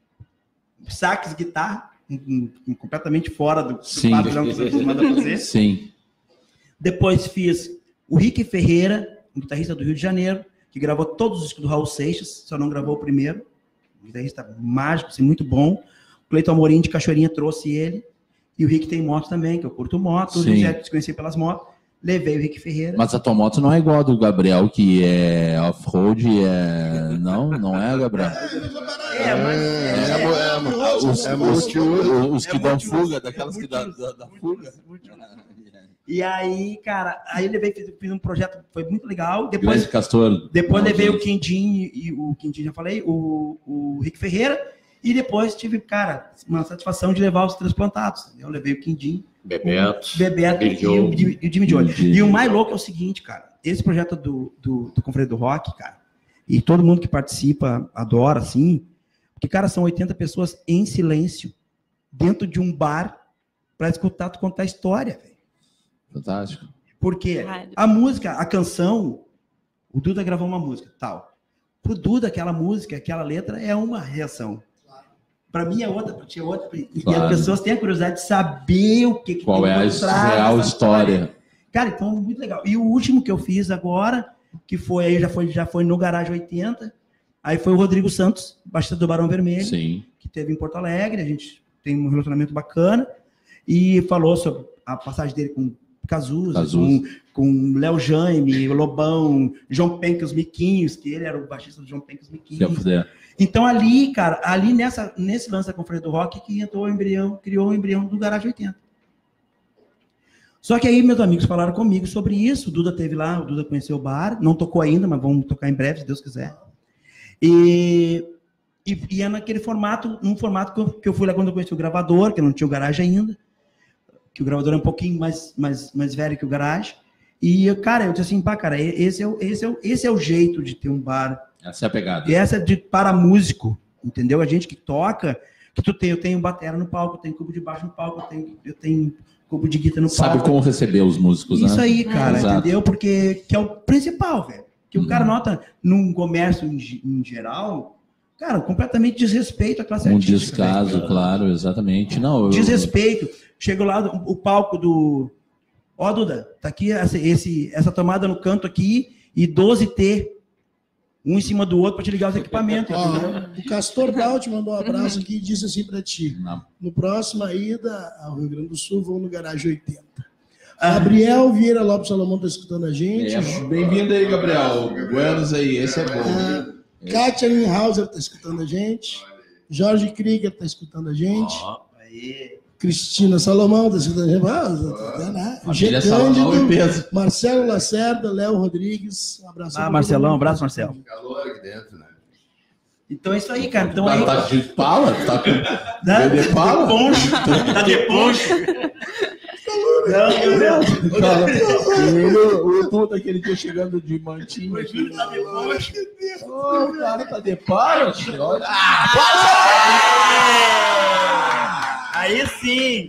Sax, guitarra. Um, um, completamente fora do, do padrão que você acostumado a fazer. Sim. Depois fiz o Rick Ferreira, um guitarrista do Rio de Janeiro, que gravou todos os discos do Raul Seixas, só não gravou o primeiro. Um guitarrista mágico, assim, muito bom. O Cleiton Amorim de Cachoeirinha trouxe ele. E o Rick tem moto também, que eu curto moto. Eu já desconheci pelas motos. Levei o Rick Ferreira. Mas a tua moto não é igual a do Gabriel, que é off-road, é... Não, não é, Gabriel? É, mas... É, é, é, os, é, os, é, os que é dão multiuso, fuga, é daquelas que dão da, da fuga. E aí, cara, aí levei, fiz, fiz um projeto, foi muito legal. Depois, Grande Castor. depois Não, levei gente. o Quindim, e o Quindim já falei, o, o Rick Ferreira, e depois tive, cara, uma satisfação de levar os transplantados. Eu levei o Quindim, Bebeto, o Bebeto e o, e o Jimmy Joy. E o mais louco é o seguinte, cara, esse projeto do, do, do Conferência do Rock, cara, e todo mundo que participa adora, assim, porque, cara, são oitenta pessoas em silêncio, dentro de um bar, para escutar tu contar a história, velho. Fantástico. Porque a música, a canção, o Duda gravou uma música, tal. Pro Duda, aquela música, aquela letra é uma reação. Para mim é outra, para ti é outra. E Claro. as pessoas têm a curiosidade de saber o que, que Qual tem é a por trás real dessa história? Cara, então, muito legal. E o último que eu fiz agora, que foi aí, já foi, já foi no Garagem oitenta, aí foi o Rodrigo Santos, baixista do Barão Vermelho, Sim. que teve em Porto Alegre, a gente tem um relacionamento bacana, e falou sobre a passagem dele com Cazuza, Cazuza. com, com Léo Jaime, o Lobão, João Penck, os Miquinhos, que ele era o baixista do João Penck, os Se eu Miquinhos. puder. Então ali, cara, ali nessa, nesse lance da Conferência do Rock, que entrou o embrião, criou o embrião do Garagem oitenta. Só que aí meus amigos falaram comigo sobre isso, o Duda teve lá, o Duda conheceu o bar, não tocou ainda, mas vamos tocar em breve, se Deus quiser. E, e, e é naquele formato, num formato que eu, que eu fui lá quando eu conheci o gravador, que eu não tinha o Garagem ainda, que o gravador é um pouquinho mais, mais, mais velho que o Garagem. E, cara, eu disse assim, pá, cara, esse é, o, esse, é o, esse é o jeito de ter um bar. Essa é a pegada. E essa é de para músico, entendeu? A gente que toca, que tu tem, eu tenho batera no palco, eu tenho cubo de baixo no palco, eu tenho, eu tenho cubo de guitarra no palco. Sabe como receber os músicos, né? Isso aí, cara, Exato. entendeu? Porque que é o principal, velho. Que Uhum. o cara nota num comércio em, em geral, cara, completamente desrespeito à classe Um artística. descaso, velho. claro, exatamente. Não, eu... Desrespeito. Chego lá, o palco do... Ó, Duda, tá aqui essa, esse, essa tomada no canto aqui e doze T, um em cima do outro para te ligar os equipamentos. Ó, entendeu? o Castor Dal te mandou um abraço aqui e disse assim pra ti. Não. No próximo ida ao Rio Grande do Sul, vão no Garagem oitenta. Gabriel Vieira Lopes Salomão tá escutando a gente. É, bem-vindo aí, Gabriel. Buenos aí, esse é bom. Ah, Kátia Linhauser tá escutando a gente. Jorge Krieger tá escutando a gente. Aí. Cristina Salomão tá escutando a gente. Ah, Família G. Salomão Cândido, em peso. Marcelo Lacerda, Léo Rodrigues. Um abraço. Ah, Marcelão, abraço, Marcelo. Calor aqui dentro, né? Então é isso aí, cara. Então Tá, aí... tá de pala? Tá com... Tá de pala? poncho. Tá de poncho. Não, meu Deus. Cara, o, o Duda aquele dia chegando de mantinho aqui. Tá de poncho. Ô, o cara tá de pala, tio. Olha. Aí sim.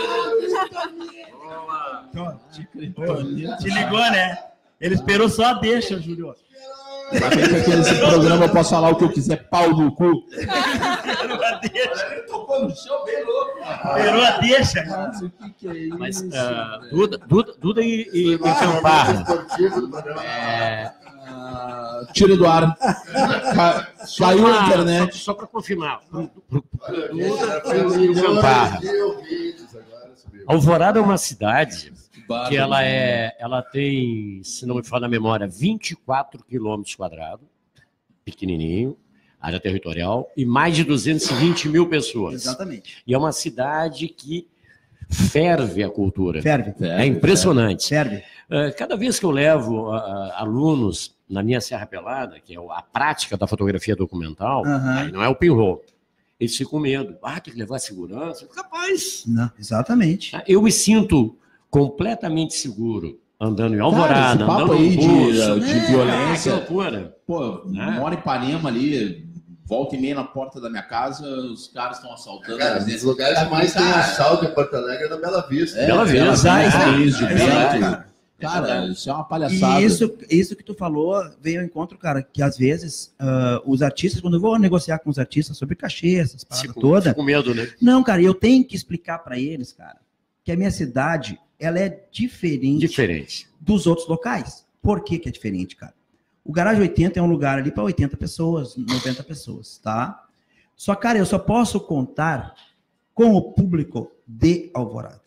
Te ligou, né? Ele esperou só a deixa, Júlio. Mas tem que aqui nesse programa eu posso falar o que eu quiser, pau no cu. Esperou a deixa. Ele tocou no chão bem louco. Esperou a deixa. Mas o que, que é isso? Mas uh, Duda, Duda, Duda e, e, e Camparra. É, Ah, tira do ar. Ca- Saiu na internet. Só, só para confirmar. Pro, pro, pro Duda e o Camparra. Alvorada é uma cidade que ela, é, ela tem, se não me falha a memória, vinte e quatro quilômetros quadrados, pequenininho, área territorial, e mais de duzentos e vinte mil pessoas. Exatamente. E é uma cidade que ferve a cultura. Ferve. É impressionante. Ferve. Uh, cada vez que eu levo uh, alunos na minha Serra Pelada, que é a prática da fotografia documental, Uhum. aí não é o pinhole. Eles ficam com medo. Ah, tem que levar segurança. Capaz. Não, exatamente. Eu me sinto completamente seguro andando em Alvorada, Cara, esse papo andando aí no de, curso. de É, violência. que loucura. Pô, É. moro em Ipanema ali, volta e meia na porta da minha casa, os caras estão assaltando. Cara, às vezes. os lugares que mais tem Cara, assalto em Porto Alegre é na Bela Vista. É, Bela Vista. Bela Vista, É, isso, é, Bento. é. Cara, isso é uma palhaçada. E isso, isso que tu falou veio ao encontro, cara, que às vezes uh, os artistas, quando eu vou negociar com os artistas sobre cachê, essas paradas Fico, todas. fico com medo, né? Não, cara, eu tenho que explicar para eles, cara, que a minha cidade, ela é diferente, Diferente. dos outros locais. Por que que é diferente, cara? O Garagem oitenta é um lugar ali para oitenta pessoas, noventa pessoas, tá? Só, cara, eu só posso contar com o público de Alvorada.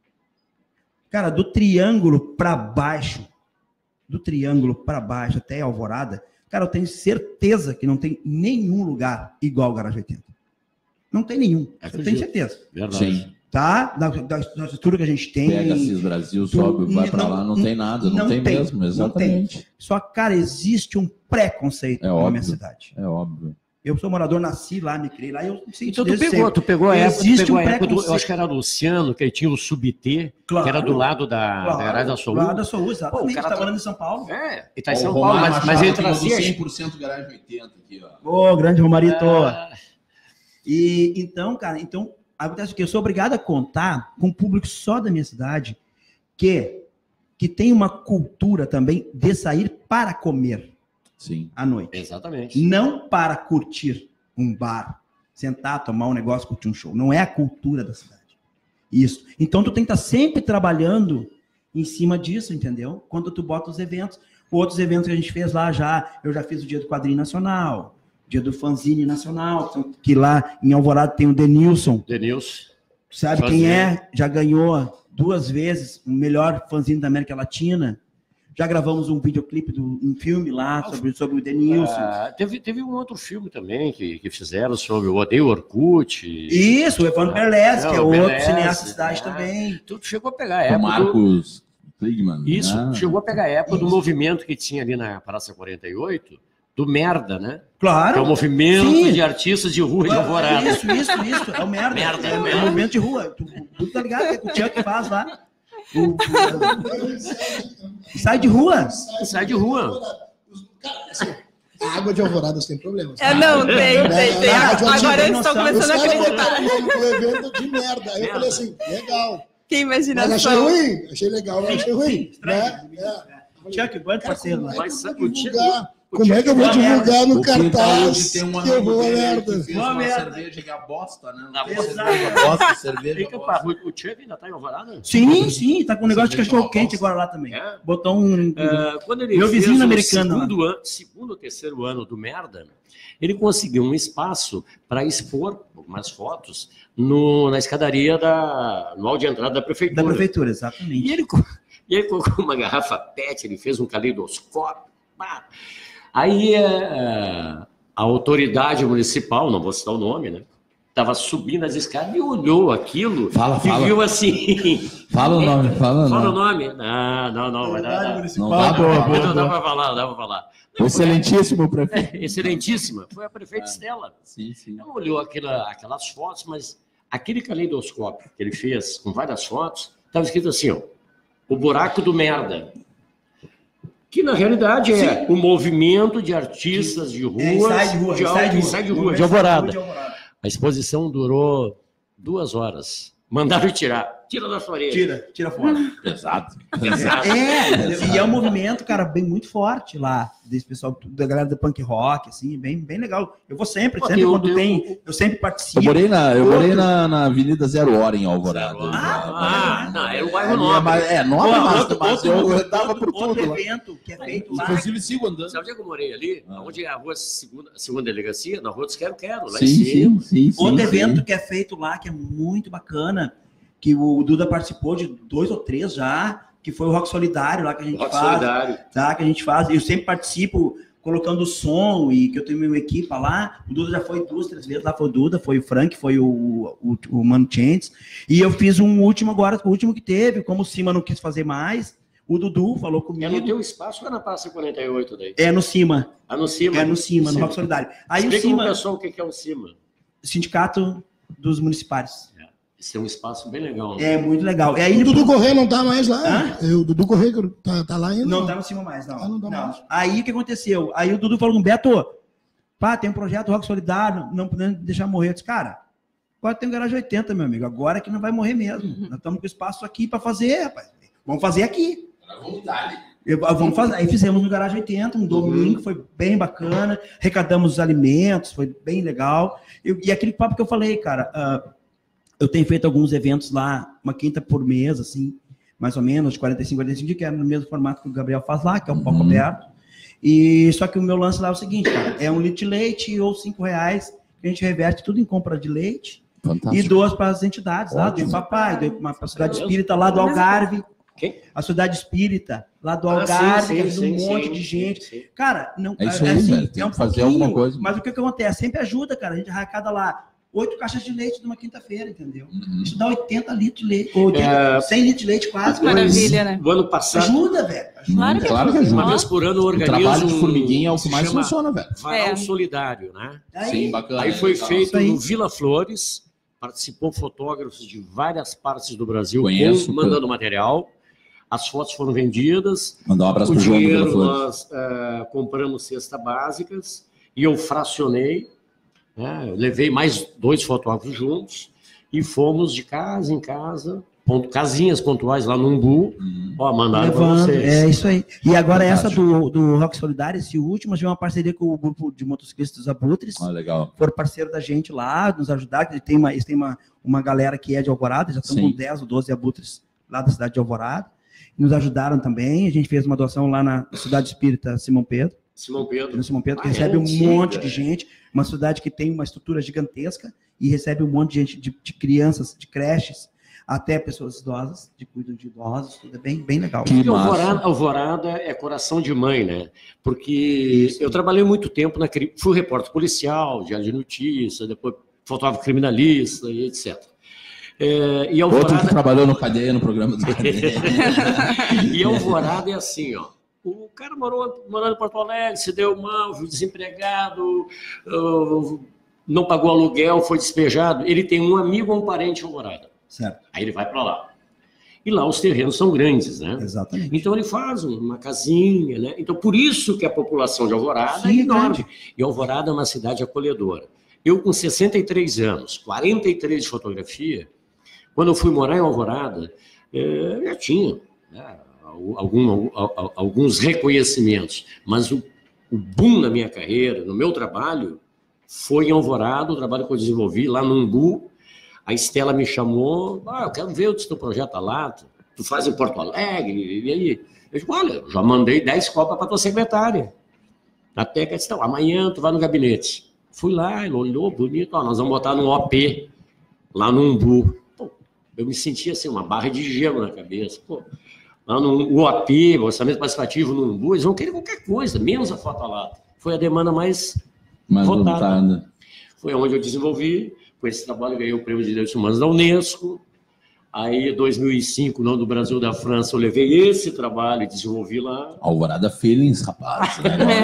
Cara, do Triângulo para baixo, do Triângulo para baixo até Alvorada, cara, eu tenho certeza que não tem nenhum lugar igual o Garagem oitenta. Não tem nenhum. É eu tenho certeza. Verdade. Sim. Tá? Da, da, da estrutura que a gente tem. Pega Cis Brasil, tu- sobe, vai pra não- lá, não tem nada, não, não tem, tem, mesmo, não exatamente. Só, cara, existe um preconceito É na óbvio. minha cidade. É óbvio. Eu sou morador, nasci lá, me criei lá, eu sei Então tu desde pegou, sempre. tu pegou a época, tu Existe pegou um a época do, eu preconceito. acho que era Luciano, que ele tinha o Subter, Claro. que era do lado da, Claro, da Garagem da Soul. do lado da Soul, Pô, o exatamente. cara Tá tra- morando em São Paulo. É, ele tá em Ó, São o Paulo, Romário mas, mas Machado ele aqui mandou trazia... cem por cento Garagem oitenta aqui, ó. Ô, grande Romarito. Ah, E então, cara, então acontece o quê? Eu sou obrigado a contar com um público só da minha cidade que, que tem uma cultura também de sair para comer Sim. à noite. exatamente. Não para curtir um bar, sentar, tomar um negócio, curtir um show. Não é a cultura da cidade. Isso. Então, tu tem que estar sempre trabalhando em cima disso, entendeu? Quando tu bota os eventos. Outros eventos que a gente fez lá já, eu já fiz o Dia do Quadrinho Nacional, Dia do Fanzine Nacional, que lá em Alvorada tem o Denilson. Denilson. Sabe Fanzine. quem é? Já ganhou duas vezes o melhor fanzine da América Latina. Já gravamos um videoclipe, do, um filme lá sobre, sobre o Denilson. Ah, teve, teve um outro filme também que, que fizeram sobre o Odeio Orkut. Isso, o Evandro Berlese, que é o outro Berlese, cineasta da cidade né? também. Tu chegou a pegar a O época do... Marcos Kligman. Isso, né? chegou a pegar a época do movimento que tinha ali na Praça quarenta e oito, do Merda, né? Claro. Que é o movimento Sim. de artistas de rua de Alvorada. Isso, isso, isso. É o merda. Merda, é, é é merda. o movimento de rua. Tu, tu tá ligado? É o que o Chuck faz lá. O, o- sai de rua. Sai de rua. Cara, assim, a água de Alvorada sem problemas. É, não, tem, tem, tem. Agora eles estão começando a Os caras acreditar. botaram o nome do evento de merda. Aí eu falei assim, legal. Que Mas achei imaginação. ruim. Achei legal, mas achei ruim. Né? É. Chuck, grande parceiro lá. Mas Como é que o eu vou Chuck- divulgar? o Como é Chuck que eu vou é uma merda. divulgar no O Quinta cartaz hoje tem um que eu amigo vou dele merda? que fez Uma uma merda. cerveja que é a bosta, né? Na Uma bosta. cerveja bosta, cerveja Fica, bosta. pá, o o Chuck ainda tá em Alvorada? Sim, sim. Tá com um negócio de Você vê cachorro uma quente bosta. agora lá também. É. Botou um... Ah, quando ele Meu fez vizinho o americano, segundo, ano, segundo ou terceiro ano do Merda, ele conseguiu um espaço para expor algumas fotos no, na escadaria da, no hall de entrada da prefeitura. Da prefeitura, E exatamente. ele, co- e ele colocou uma garrafa pet, ele fez um caleidoscópio. pá. Aí eh, a autoridade municipal, não vou citar o nome, né? Estava subindo as escadas e olhou aquilo Fala, e fala. viu assim. Fala o nome, fala o Fala o nome. nome? Não, não, não. Vai dar, Não dá não, pra não, falar. não dá para falar, não dá para falar. Excelentíssimo prefeito. Excelentíssima, foi a prefeita Estela. Sim, sim. Ela olhou aquela, aquelas fotos, mas aquele caleidoscópio que ele fez com várias fotos, estava escrito assim, ó, o buraco do merda. Que na realidade é o movimento de artistas de rua, É, sai de rua, de, sai de rua. sai de rua, Movimento de Alvorada. de Alvorada. A exposição durou duas horas. Mandaram tirar. Tira da sua orelha. Tira, tira fora. Exato. É, e é um movimento, cara, bem muito forte lá, desse pessoal, da galera do punk rock, assim, bem, bem legal. Eu vou sempre, Pô, sempre eu- quando eu- tem, eu sempre participo. Eu morei na, eu Outro- morei na, na Avenida Zero Hora, em Alvorada. Ah, não, era o bairro Ali é, nobre. mais- é nobre, Ó, mas, outro- mas outro- eu, eu outro- tava por outro tudo lá. evento que é feito lá. Inclusive sigo andando. Sabe onde é que eu morei ali? Ah. Onde é a rua segunda, segunda delegacia? Na rua dos Quero Quero, lá Sim, em cima. sim, sim, sim. Outro sim. evento que é feito lá, que é muito bacana, que o Duda participou de dois ou três já, que foi o Rock Solidário lá que a gente Rock faz. Solidário. Tá, que a gente faz. Eu sempre participo colocando som e que eu tenho uma equipe lá. O Duda já foi duas, três vezes. Lá foi o Duda, foi o Frank, foi o, o, o Mano Chance. E eu fiz um último agora, o último que teve. Como o Cima não quis fazer mais, o Dudu falou comigo. É no teu espaço ou é na Praça quarenta e oito daí? É no Cima. Ah, no Cima? É no Cima, no Rock Solidário. Aí Explica o Cima... pro pessoal o que é o Cima. Sindicato dos Municipais. É. Esse é um espaço bem legal. Né? É muito legal. E aí, o Dudu Corrêa não tá mais lá? Hã? O Dudu Corrêa tá, tá lá ainda? Não, tá no Cima mais, não. Ah, não, tá não. mais. Aí o que aconteceu? Aí o Dudu falou com o Beto, pá, tem um projeto Rock Solidário, não podemos deixar morrer. Eu disse, cara, agora tem um Garagem oitenta, meu amigo, agora que não vai morrer mesmo. Uhum. Nós estamos com espaço aqui para fazer, rapaz. Vamos fazer aqui. Vamos dar. Eu, vamos fazer. Aí fizemos no Garagem oitenta, um domingo, uhum. Foi bem bacana, arrecadamos os alimentos, foi bem legal. Eu, e aquele papo que eu falei, cara, uh, eu tenho feito alguns eventos lá, uma quinta por mês, assim, mais ou menos, de quarenta e cinco, quarenta e cinco dias, que é no mesmo formato que o Gabriel faz lá, que é um uhum. palco aberto. E só que o meu lance lá é o seguinte, cara, é um litro de leite ou cinco reais, que a gente reverte tudo em compra de leite. Fantástico. E doas para as entidades lá, do Papai, do, uma para a Cidade Espírita lá do Algarve. Quem? A Cidade Espírita, lá do Algarve, ah, sim, sim, um sim, monte sim, de gente. Sim, sim. Cara, não, é isso aí, assim, velho. Tem é um que fazer alguma coisa. Mas o que, que acontece? Sempre ajuda, cara. A gente arrecada lá oito caixas de leite numa quinta-feira, entendeu? Uhum. Isso dá oitenta litros de leite, oitenta, é... cem litros de leite quase. Maravilha, né? O ano passado... Ajuda, velho. Ajuda. Claro que, claro que ajuda. Uma vez por ano, organiza o trabalho de um... formiguinha é o que mais funciona, velho. Varal é. Solidário, né? Aí, sim, bacana. Aí foi legal. feito no Vila Flores, participou fotógrafos de várias partes do Brasil, Conheço, com, mandando material. As fotos foram vendidas. Mandar um abraço o pro João dinheiro do Vila nós uh, compramos cestas básicas e eu fracionei. Né? Eu levei mais dois fotógrafos juntos e fomos de casa em casa, ponto, casinhas pontuais lá no Umbu, hum. ó, mandaram para vocês. É isso aí. E agora Fantástico. Essa do, do Rock Solidário, esse último, já é uma parceria com o grupo de motociclistas Abutres. Ah, legal. Foram parceiro da gente lá, nos ajudaram. Eles têm uma, eles têm uma, uma galera que é de Alvorada, já estão Sim. com dez ou doze Abutres lá da cidade de Alvorada. Nos ajudaram também. A gente fez uma doação lá na Cidade Espírita Simão Pedro. Simão Pedro. No Simão Pedro, que ah, recebe é, um sim, monte é. de gente. Uma cidade que tem uma estrutura gigantesca e recebe um monte de gente, de, de crianças, de creches, até pessoas idosas, de cuidam de idosos. Tudo é bem, bem legal. Que Alvorada, Alvorada é coração de mãe, né? Porque Isso. eu trabalhei muito tempo na... Fui repórter policial, diário de notícia, depois fotógrafo criminalista e etcétera. É, e Alvorada... Outro que trabalhou no Cadeia, no programa do Cadeia. E Alvorada é assim, ó. O cara morou, morou em Porto Alegre, se deu mal, foi desempregado, uh, não pagou aluguel, foi despejado. Ele tem um amigo ou um parente em Alvorada. Certo. Aí ele vai para lá. E lá os terrenos são grandes, né? Exatamente. Então ele faz uma casinha, né? Então por isso que a população de Alvorada Sim, é enorme. grande. E Alvorada é uma cidade acolhedora. Eu com sessenta e três anos, quarenta e três de fotografia, quando eu fui morar em Alvorada, eu já tinha, né, algum, alguns reconhecimentos, mas o, o boom na minha carreira, no meu trabalho, foi em Alvorada, o trabalho que eu desenvolvi lá no Umbu. A Estela me chamou, ah, eu quero ver o teu projeto lá, tu, tu faz em Porto Alegre, e aí? Eu digo, olha, já mandei dez copas para tua secretária. Até que ela disse, então, amanhã tu vai no gabinete. Fui lá, ele olhou, bonito, ó, nós vamos botar no O P, lá no Umbu. Eu me sentia assim, uma barra de gelo na cabeça. Pô, lá no U A P, orçamento participativo no Umbu, eles vão querer qualquer coisa, menos a foto-lata. Foi a demanda mais, mais votada. votada. Foi onde eu desenvolvi, com esse trabalho ganhei o Prêmio de Direitos Humanos da Unesco. Aí, em dois mil e cinco, no do Brasil da França, eu levei esse trabalho e desenvolvi lá. Alvorada Feelings, rapaz.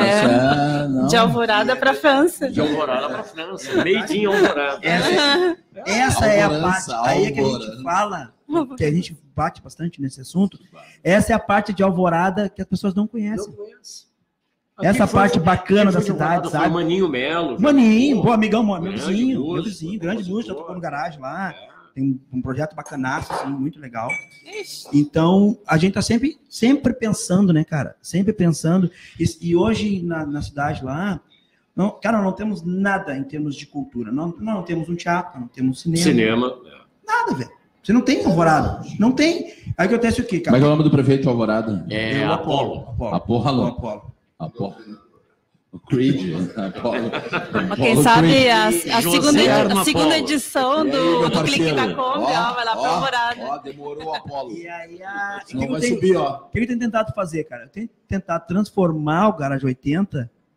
É. É, de Alvorada para França. De Alvorada para França. Made in Alvorada. Essa, essa é a parte aí é que a gente fala, que a gente bate bastante nesse assunto. Essa é a parte de Alvorada que as pessoas não conhecem. Não conhecem. Essa foi, parte bacana da cidade, sabe? Maninho Melo. Maninho, bom amigão, meu vizinho, meu vizinho, grande luz, já tocou no garagem lá. É. Tem um projeto bacanaço, assim, muito legal. Então, a gente tá sempre, sempre pensando, né, cara? Sempre pensando. E, e hoje, na, na cidade lá, não, cara, não temos nada em termos de cultura. Não, não temos um teatro, não temos cinema. Cinema. Nada, velho. Você não tem Alvorada. Não tem. Aí acontece o quê, cara? Como é, é o nome do prefeito de Alvorada? É, é Apolo. Apolo. Apolo. Apolo. Apolo. O Creed. Apolo. Quem Apolo sabe Creed. a, a, segunda, a segunda edição do, aí, do Clique da Kombi, ó, ó, vai lá pra Alvorada. Ó, demorou o Apolo. E aí, a... Não vai subir, ó. O que eu tenho tentado fazer, cara? Eu tenho tentado transformar o Garagem oitenta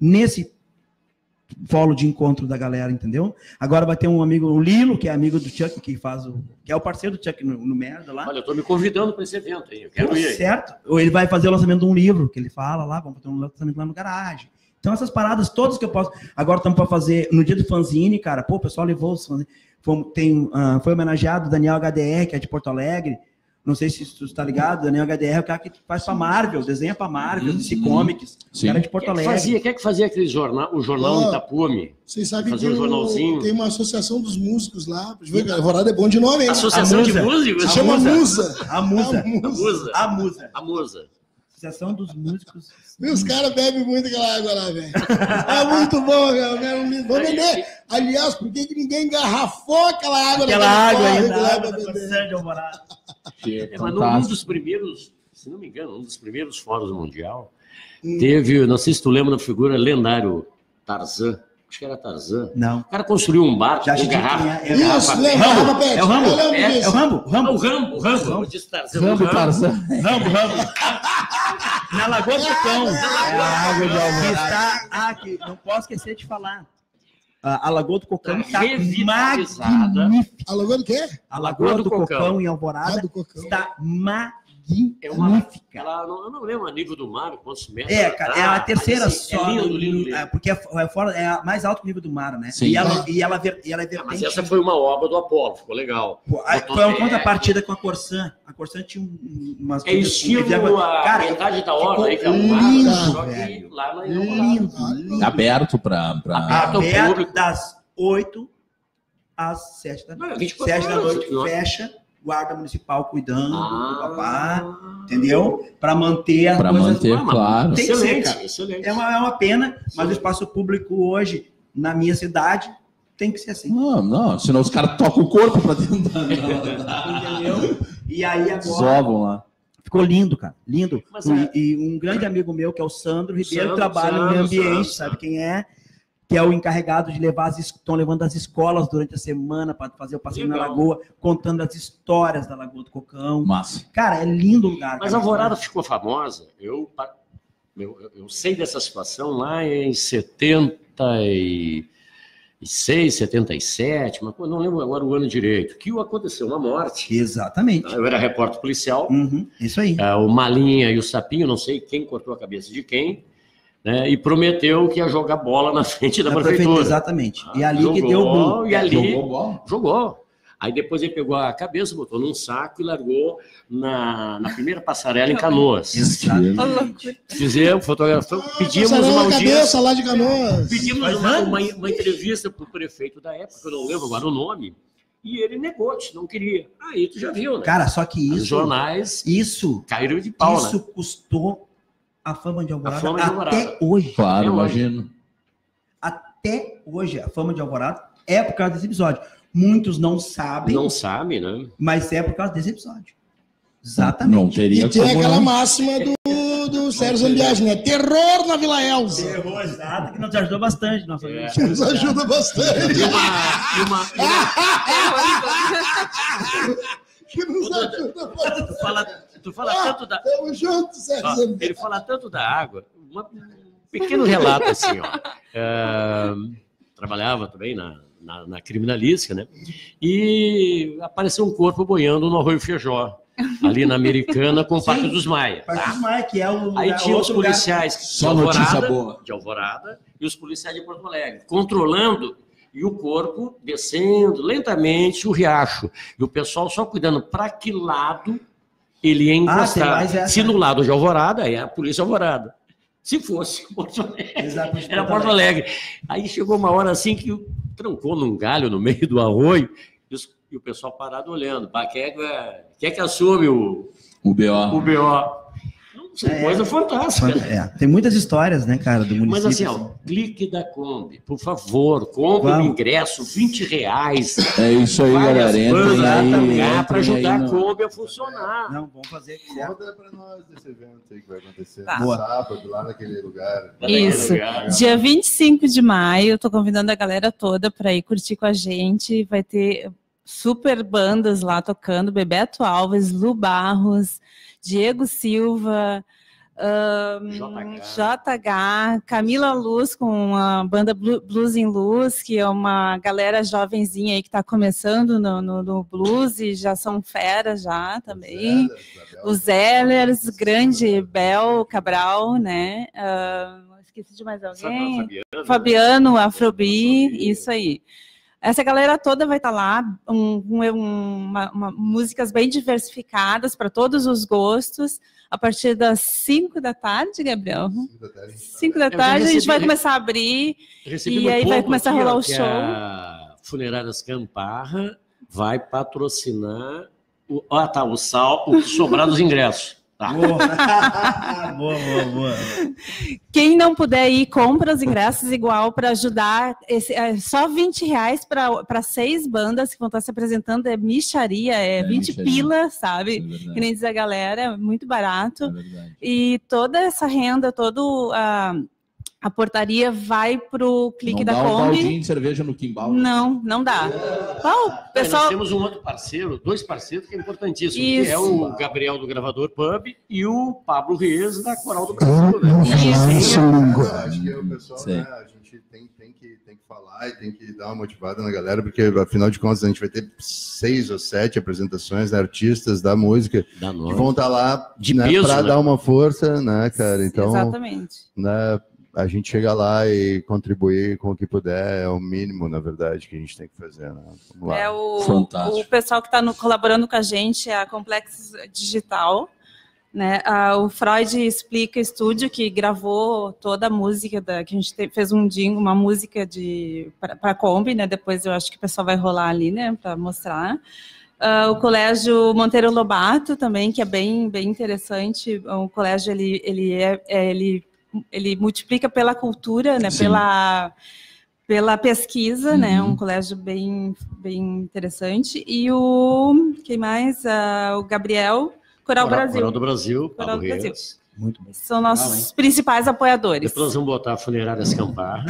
nesse polo de encontro da galera, entendeu? Agora vai ter um amigo, o Lilo, que é amigo do Chuck, que faz o, que é o parceiro do Chuck no, no Merda lá. Olha, eu tô me convidando para esse evento aí, eu quero Pô, ir. Certo? Ou ele vai fazer o lançamento de um livro, que ele fala lá, vamos fazer um lançamento lá no garagem. Então essas paradas todas que eu posso... Agora estamos para fazer, no dia do fanzine, cara, pô, o pessoal levou os fanzine, foi, tem, uh, foi homenageado o Daniel H D R, que é de Porto Alegre. Não sei se tu está ligado, Daniel H D R é o cara que faz para Marvel, desenha para Marvel, Uhum. D C Comics, o cara é de Porto Quem é que Alegre. fazia, quem é que fazia aquele jornal, o jornal Ó, Itapume? Vocês sabem que Fazia um o- jornalzinho. tem uma associação dos músicos lá. Deixa eu ver, Alvorada é bom de nome, hein? Associação de músicos? Se A chama Musa. Musa. A Musa. A Musa. A Musa. A Musa. Associação dos músicos. E os caras bebem muito aquela água lá, velho. É muito bom, cara. Vamos vender. Aliás, por que que ninguém engarrafou aquela água? Aquela naquele água aí, córrego da lá água pra da vender? Corsã de Alvorada. É, mas num dos primeiros, se não me engano, um dos primeiros fóruns mundial, teve, não sei se tu lembra da figura lendário Tarzan, acho que era Tarzan. Não. O cara construiu um barco Já com sei quem garrafa. é, é. garrafa- Isso, lembra? Rambo. Rambo, Pet. É o Rambo. Eu lembro É, disso. É o Rambo, o Rambo. Ah, o Rambo, o Rambo. Eu disse Tarzan, Rambo o Tarzan. Rambo, Rambo. Na Lagoa do Cão. É a água de Alvorada. Que está, ah, que não posso esquecer de falar. A, a Lagoa do Cocão Tá está revitalizada. magnífica. A Lagoa do quê? A Lagoa do Cocão. Cocão em Ah, Alvorada do Cocão. está É uma, magnífica. ela, não, eu não lembro a nível do mar, quantos metros. É, ela cara, tá, é a mas, terceira assim, só. É lindo, no- lindo, lindo. é, porque é, é fora, é a mais alto nível do mar, né? Sim. E ela, Ah. e ela, ver- e ela é Ah, mas vertente. essa foi uma obra do Apolo, ficou legal. Pô, aí Botou foi uma terra. contrapartida com a Corsã. A Corsã tinha um- umas É estilo a Cara, metade da hora aí que é ficou arrumada, lindo, só que velho. lá na lindo, Ah, lindo. Aberto para. Pra... Aberto ao Aberto público. das oito às sete da Não, é noite. vinte e quatro sete da horas, noite senhor. fecha, guarda municipal cuidando, Ah. papá, entendeu? Para manter as Pra coisas. manter, Não, mas claro. Tem que ser, Excelente, cara. excelente. É uma, é uma pena, mas o espaço público hoje, na minha cidade, tem que ser assim. Não, não, senão os caras tocam o corpo pra tentar. Entendeu? E aí agora. Desovam lá. Ficou lindo, cara. Lindo. Mas E- é- E um grande amigo meu, que é o Sandro Ribeiro, Sandro, trabalha no Sandro, meio ambiente, Sandro, sabe Sandro. quem é? Que é o encarregado de levar as... Estão levando as escolas durante a semana para fazer o passeio na Legal. Lagoa, contando as histórias da Lagoa do Cocão. Massa. Cara, é lindo o lugar. Mas cara. a Alvorada ficou famosa. Eu, eu, eu sei dessa situação lá em setenta e seis, setenta e sete, mas eu não lembro agora o ano direito, que aconteceu uma morte. Exatamente. Eu era repórter policial, Uhum, isso aí. ah, o Malinha e o Sapinho, não sei quem cortou a cabeça de quem, né, e prometeu que ia jogar bola na frente da Na prefeitura. prefeitura, exatamente. E ali Jogou, que deu o boom. E ali Jogou bola? jogou. Aí depois ele pegou a cabeça, botou num saco e largou na, na primeira passarela em Canoas. Exatamente. Fizemos, fotografamos, pedimos Passarela uma na audiência. cabeça lá de Canoas. Pedimos Faz uma, anos. uma, uma entrevista para o prefeito da época, eu não lembro agora o nome, e ele negou, disse, não queria. Aí tu já viu, né? Cara, só que Os isso... jornais Isso... caíram de pau, Isso né? custou a fama de Alvorada A fama de Alvorada. até hoje. Claro, Até hoje. imagino. Até hoje, a fama de Alvorada é por causa desse episódio. Muitos não sabem, Não sabe, né? mas é por causa desse episódio. Exatamente. Não teria E tem como aquela não. máxima do, do Sérgio Zambiase, né? Terror na Vila Elza. Terror, exato, que nos ajudou bastante. Nossa, É. Que nos ajuda bastante. E uma, e uma, e uma- Que nos ajuda bastante. tu fala, tu fala tanto da, Tamo junto, Sérgio ó, Zambiase. ele fala tanto da água, uma- um pequeno relato assim, ó. É, trabalhava também na, na, na criminalística, né? E apareceu um corpo boiando no Arroio Feijó, ali na Americana, com o Parque Sim. dos Maia. Parque tá? dos Maia, que é o Aí lugar- tinha os outro lugar- policiais de Só notícia Alvorada, boa. de Alvorada e os policiais de Porto Alegre, controlando e o corpo descendo lentamente o riacho. E o pessoal só cuidando para que lado ele ia Ah, tem encostar. mais essa. Se no lado de Alvorada, é a polícia Alvorada. Se fosse Porto Alegre, Exatamente, era Porto Alegre. Aí chegou uma hora assim que trancou num galho no meio do arroio e, os- e o pessoal parado olhando. Pá, quem, é que, vai- quem é que assume o, O B O. o B O? Não sei, É. coisa fantástica. É, tem muitas histórias, né, cara, do município. Mas assim, ó, clique da Kombi, por favor, compre o Vamos. ingresso, vinte reais. É isso aí, Várias galera. Entrem bandas aí. para Entrem ajudar aí a no- Kombi a funcionar. Não, vamos fazer. certo. Conta pra nós desse evento aí que vai acontecer Tá. no sábado, lá naquele lugar. Isso. Legal. Dia vinte e cinco de maio, tô convidando a galera toda para ir curtir com a gente. Vai ter super bandas lá tocando: Bebeto Alves, Lu Barros, Diego Silva, Um, J H, Camila Luz com a banda Blues em Luz, que é uma galera jovenzinha aí que está começando no, no, no blues e já são feras já também. Os Zellers, grande Bel Cabral, né? Uh, esqueci de mais alguém. Fabiano, Fabiano Afrobi, isso aí. Essa galera toda vai estar lá, um, um, uma, uma, músicas bem diversificadas para todos os gostos, a partir das cinco da tarde, Gabriel. cinco da tarde, cinco da tarde a gente vai começar a abrir e aí vai começar a rolar o show. A Funerárias Camparra vai patrocinar o, ah, tá, o sal, o sobrar dos ingressos. Tá. Boa. boa, boa, boa. Quem não puder ir, compra os ingressos igual para ajudar. Esse, é só vinte reais para seis bandas que vão estar se apresentando. É micharia, é, é vinte micharia. Pila, sabe? É que nem diz a galera, é muito barato. É e toda essa renda, todo a. A portaria vai para o clique não da Kombi. Não dá um baldinho de cerveja no Kimball. Não, não dá. Oh, pessoal... Nós temos um outro parceiro, dois parceiros que é importantíssimo, Isso. que é o Gabriel do Gravador Pub e o Pablo Reis da Coral do Brasil. Né? Isso. Acho que o pessoal, né, a gente tem, tem, que, tem que falar e tem que dar uma motivada na galera, porque afinal de contas a gente vai ter seis ou sete apresentações, né, artistas da música da que vão estar lá né, para né? dar uma força, né, cara? Então, exatamente. Né, a gente chega lá e contribuir com o que puder é o mínimo, na verdade, que a gente tem que fazer. Né? Vamos lá. É o, o pessoal que está colaborando com a gente é a Complexos Digital. Né? Ah, o Freud Explica Estúdio, que gravou toda a música, da, que a gente te, fez um jingle, uma música para a Kombi, né? Depois eu acho que o pessoal vai rolar ali, né, para mostrar. Uh, o Colégio Monteiro Lobato também, que é bem, bem interessante. O colégio, ele, ele é... é ele, ele multiplica pela cultura, né, pela, pela pesquisa, uhum. né, um colégio bem, bem interessante. E o, quem mais? Uh, o Gabriel, Coral, Coral Brasil. Coral do Brasil, Coral do Brasil. Muito bem. São nossos ah, principais apoiadores. Depois nós vamos botar a Funerárias Camparra.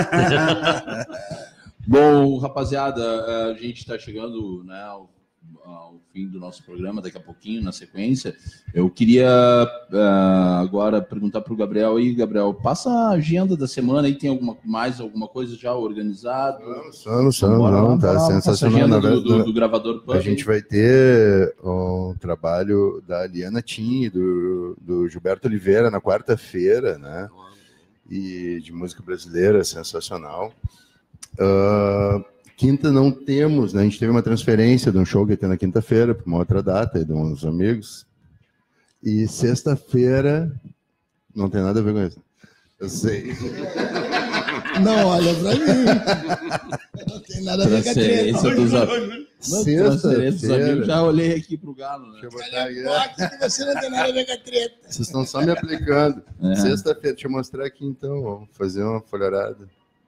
Bom, rapaziada, a gente está chegando, né, ao, ao fim do nosso programa, daqui a pouquinho, na sequência. Eu queria uh, agora perguntar para o Gabriel aí, Gabriel, passa a agenda da semana aí, tem alguma, mais alguma coisa já organizada? Vamos, vamos, vamos, tá sensacional. A agenda do, do, do Gravador Pub. A gente vai ter um trabalho da Liana Tim e do, do Gilberto Oliveira na quarta-feira, né? E de música brasileira, sensacional. Uh, Quinta não temos, né? A gente teve uma transferência de um show que ia ter na quinta-feira para uma outra data, de uns amigos. E sexta-feira não tem nada a ver com isso. Eu sei. Não olha para mim. Não tem nada a ver com a treta. Dos amigos. Sexta-feira. Já olhei aqui pro Galo, né? Deixa eu botar aqui. Que você não tem nada a ver com a treta. Vocês estão só me aplicando. É. Sexta-feira, deixa eu mostrar aqui então. Vamos fazer uma folharada.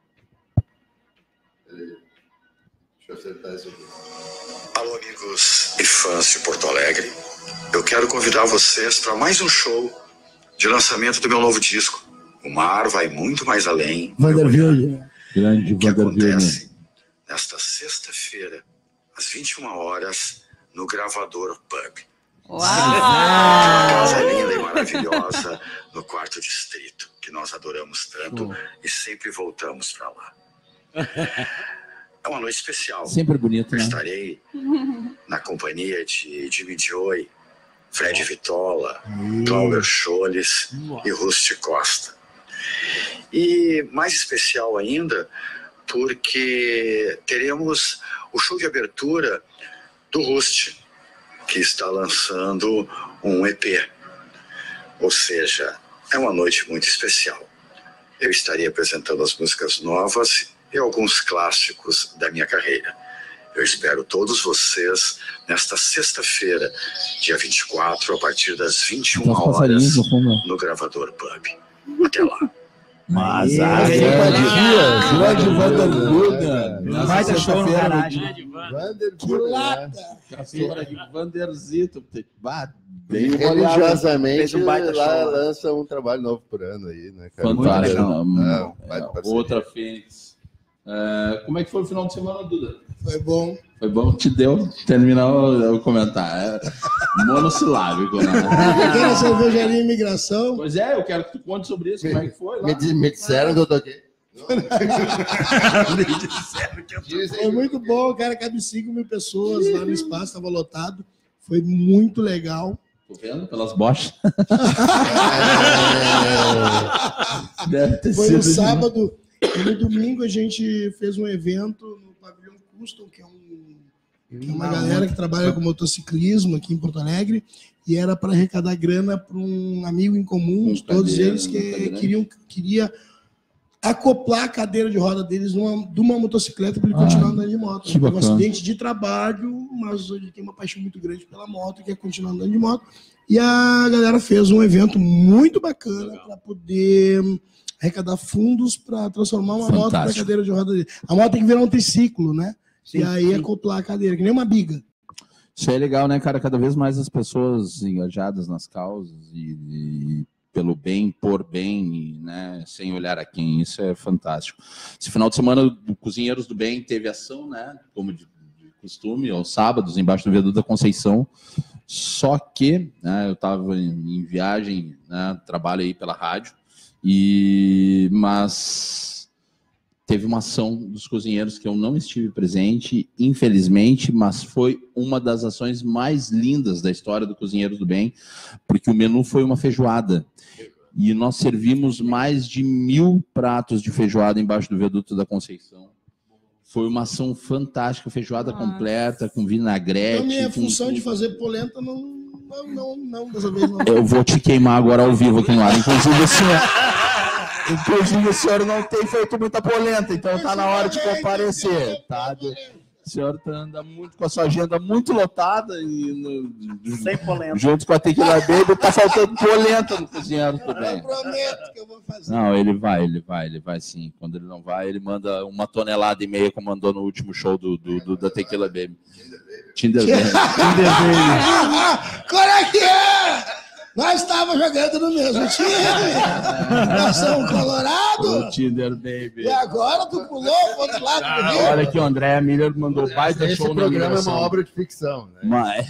Deixa eu acertar isso aqui. Alô, amigos e fãs de Porto Alegre. Eu quero convidar vocês para mais um show de lançamento do meu novo disco. O Mar Vai Muito Mais Além. Vandervilha. Grande que acontece nesta sexta-feira, às vinte e uma horas, no Gravador Pub. Uau! Casa linda e maravilhosa no Quarto Distrito, que nós adoramos tanto oh. e sempre voltamos para lá. É uma noite especial. Sempre bonito, Eu né? estarei na companhia de Jimmy Joy, Fred Vitola, Cláudio Scholes e Rusty Costa. E mais especial ainda, porque teremos o show de abertura do Rusty, que está lançando um E P. Ou seja, é uma noite muito especial. Eu estarei apresentando as músicas novas e alguns clássicos da minha carreira. Eu espero todos vocês nesta sexta-feira, dia vinte e quatro, a partir das vinte e uma horas, no Gravador Pub. Até lá. Mas a Jorge Vanderbuda. Vai ter show no garagem. Vanderbuda. Castora de Vanderzito. Bem religiosamente, um lá show, lança um trabalho novo por ano aí, né, cara? Fantástico. Não, é, é, outra Fênix. Uh, como é que foi o final de semana, Duda? Foi bom. Foi bom? Te deu terminar o, o comentário. Monossilábico, né? Pequena cervejaria Imigração. Pois é, eu quero que tu conte sobre isso, como é que foi lá. Me, me disseram que eu tô aqui. Foi muito bom, cara, cabe cinco mil pessoas lá no espaço, estava lotado. Foi muito legal. Tô vendo pelas bochas. Deve ter Foi sido no sábado e no domingo a gente fez um evento no Pavilhão Custom, que é, um, que é uma galera que trabalha com motociclismo aqui em Porto Alegre, e era para arrecadar grana para um amigo em comum, um todos cadeira, eles que queriam queria acoplar a cadeira de roda deles numa, de uma motocicleta para ele continuar ah, andando de moto. Ele teve um acidente de trabalho, mas ele tem uma paixão muito grande pela moto e quer continuar andando de moto. E a galera fez um evento muito bacana para poder arrecadar fundos para transformar uma Fantástico. moto para a cadeira de roda dele. A moto tem que virar um triciclo, né? Sim, e aí sim. acoplar a cadeira, que nem uma biga. Isso é legal, né, cara? Cada vez mais as pessoas engajadas nas causas e... e... pelo bem, por bem, né, sem olhar a quem, isso é fantástico. Esse final de semana, o Cozinheiros do Bem teve ação, né, como de, de costume, aos sábados, embaixo do Viaduto da Conceição, só que, né, eu estava em, em viagem, né, trabalho aí pela rádio, e, mas teve uma ação dos cozinheiros que eu não estive presente, infelizmente, mas foi uma das ações mais lindas da história do Cozinheiros do Bem, porque o menu foi uma feijoada. E nós servimos mais de mil pratos de feijoada embaixo do Viaduto da Conceição. Foi uma ação fantástica, feijoada Nossa. completa, com vinagrete. A minha função tudo. de fazer polenta não, não, não, não, dessa vez não. Eu vou te queimar agora ao vivo aqui no ar. Inclusive, o senhor, inclusive, o senhor não tem feito muita polenta, então tá na hora de comparecer, tá? O senhor anda muito com a sua agenda muito lotada e no, sem polenta. Junto com a Tequila Baby, tá faltando polenta no Cozinheiro também. Eu prometo que eu vou fazer. Não, ele vai, ele vai, ele vai sim. Quando ele não vai, ele manda uma tonelada e meia, como mandou no último show do, do, do da Tequila Baby. Tinder Baby. Tinder Baby. Qual é que é? Nós estávamos jogando no mesmo time. Nação Colorado. O Tinder Baby. E agora tu pulou pro outro lado do ah, Rio. Olha aqui, o André Miller mandou baita Esse show Esse programa é uma obra de ficção. Né? Mas...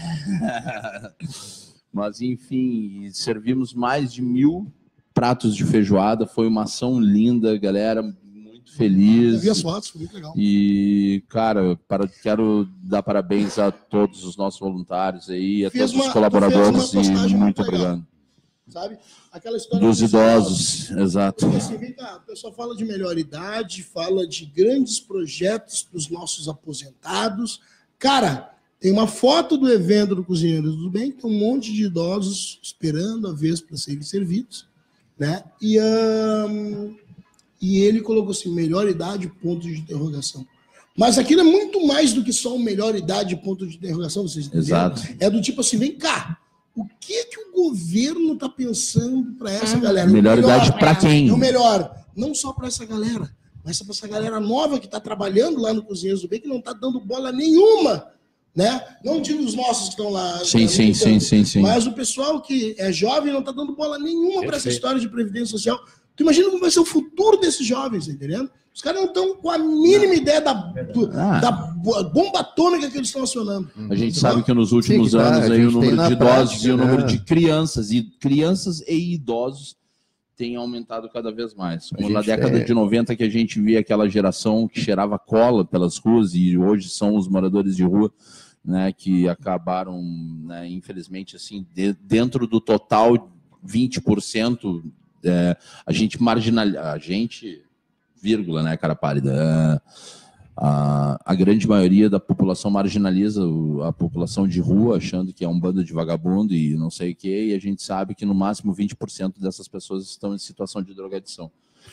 Mas, enfim, servimos mais de mil pratos de feijoada. Foi uma ação linda, galera. Muito feliz. Eu vi as fotos, foi muito legal. E, cara, para, quero dar parabéns a todos os nossos voluntários aí, a fez todos uma, os colaboradores e muito obrigado. Sabe? Aquela história dos idosos, pessoal, exato. Assim, vem cá, o pessoal fala de melhor idade, fala de grandes projetos para os nossos aposentados. Cara, tem uma foto do evento do Cozinheiros do Bem, tem um monte de idosos esperando a vez para serem servidos, né? E um, E ele colocou assim, melhor idade, ponto de interrogação. Mas aquilo é muito mais do que só o melhor idade, ponto de interrogação, vocês entenderam? Exato. É do tipo assim, vem cá, o que que o governo está pensando para essa galera? Melhor, melhor idade para quem? É o melhor, não só para essa galera, mas para essa galera nova que está trabalhando lá no Cozinheiros do Bem, que não está dando bola nenhuma, né? Não digo os nossos que estão lá. Sim, sim, sim, sim, sim. Mas o pessoal que é jovem não está dando bola nenhuma para essa história de previdência social. Tu imagina como vai ser o futuro desses jovens, tá entendendo? Os caras não estão com a mínima ideia da, do, ah. da bomba atômica que eles estão acionando. A gente sabe que nos últimos Sim, anos tá, aí, o número de idosos prática, e o número né? de crianças, e crianças e idosos tem aumentado cada vez mais. Como na década é... de noventa que a gente via aquela geração que cheirava cola pelas ruas e hoje são os moradores de rua, né, que acabaram, né, infelizmente, assim, de, dentro do total vinte por cento, é, a gente marginaliza, a gente, vírgula, né, cara pálida, é, a, a grande maioria da população marginaliza a população de rua, achando que é um bando de vagabundo e não sei o quê, e a gente sabe que no máximo vinte por cento dessas pessoas estão em situação de drogadição.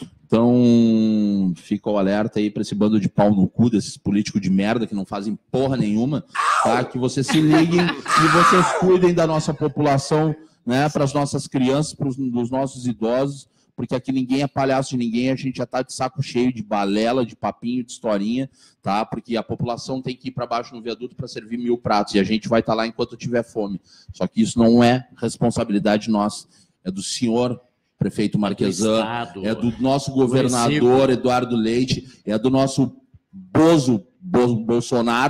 Então, fica o alerta aí para esse bando de pau no cu desses políticos de merda que não fazem porra nenhuma, tá? Que vocês se liguem e vocês cuidem da nossa população, né? Para as nossas crianças, para os nossos idosos, porque aqui ninguém é palhaço de ninguém, a gente já tá de saco cheio de balela, de papinho, de historinha, tá? Porque a população tem que ir para baixo no viaduto para servir mil pratos e a gente vai estar tá lá enquanto tiver fome. Só que isso não é responsabilidade nossa, é do senhor prefeito Marquesan, é, é do nosso governador Eduardo Leite, é do nosso Bozo, Bozo Bolsonaro,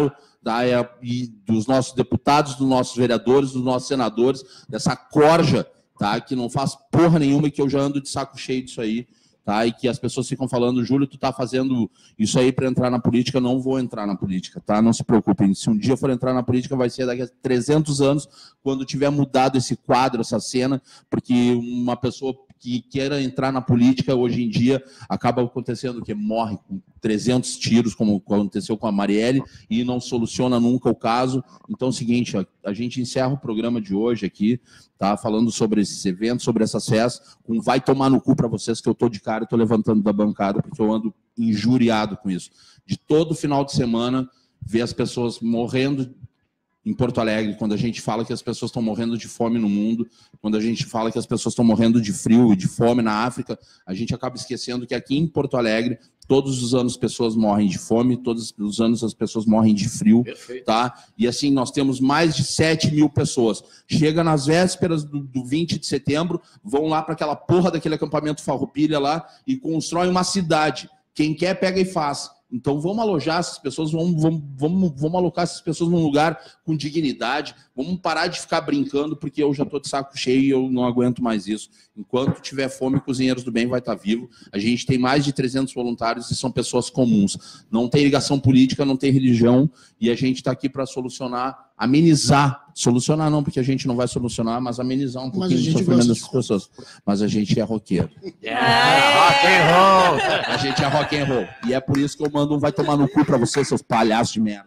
tá? É, e dos nossos deputados, dos nossos vereadores, dos nossos senadores, dessa corja, tá? Que não faz porra nenhuma e que eu já ando de saco cheio disso aí, tá? E que as pessoas ficam falando, Júlio, tu tá fazendo isso aí para entrar na política. Não vou entrar na política, tá? Não se preocupem. Se um dia eu for entrar na política, vai ser daqui a trezentos anos, quando tiver mudado esse quadro, essa cena, porque uma pessoa que queira entrar na política, hoje em dia, acaba acontecendo que morre com trezentos tiros, como aconteceu com a Marielle, e não soluciona nunca o caso. Então é o seguinte, ó, a gente encerra o programa de hoje aqui, tá, falando sobre esses eventos, sobre essa C E S, com vai tomar no cu para vocês, que eu tô de cara e tô levantando da bancada, porque eu ando injuriado com isso. De todo final de semana, ver as pessoas morrendo em Porto Alegre, quando a gente fala que as pessoas estão morrendo de fome no mundo, quando a gente fala que as pessoas estão morrendo de frio e de fome na África, a gente acaba esquecendo que aqui em Porto Alegre, todos os anos as pessoas morrem de fome, todos os anos as pessoas morrem de frio, Perfeito. Tá? E assim, nós temos mais de sete mil pessoas. Chega nas vésperas do, do vinte de setembro, vão lá para aquela porra daquele acampamento Farroupilha lá e constroem uma cidade. Quem quer, pega e faz. Então vamos alojar essas pessoas, vamos, vamos, vamos, vamos alocar essas pessoas num lugar com dignidade, vamos parar de ficar brincando, porque eu já estou de saco cheio e eu não aguento mais isso. Enquanto tiver fome, Cozinheiros do Bem vai estar vivo. A gente tem mais de trezentos voluntários e são pessoas comuns. Não tem ligação política, não tem religião, e a gente está aqui para solucionar, amenizar, solucionar não, porque a gente não vai solucionar, mas amenizar um pouquinho o sofrimento dessas pessoas. Mas a gente é roqueiro. Yeah, rock and roll! A gente é rock and roll. E é por isso que eu mando um vai tomar no cu para vocês, seus palhaços de merda.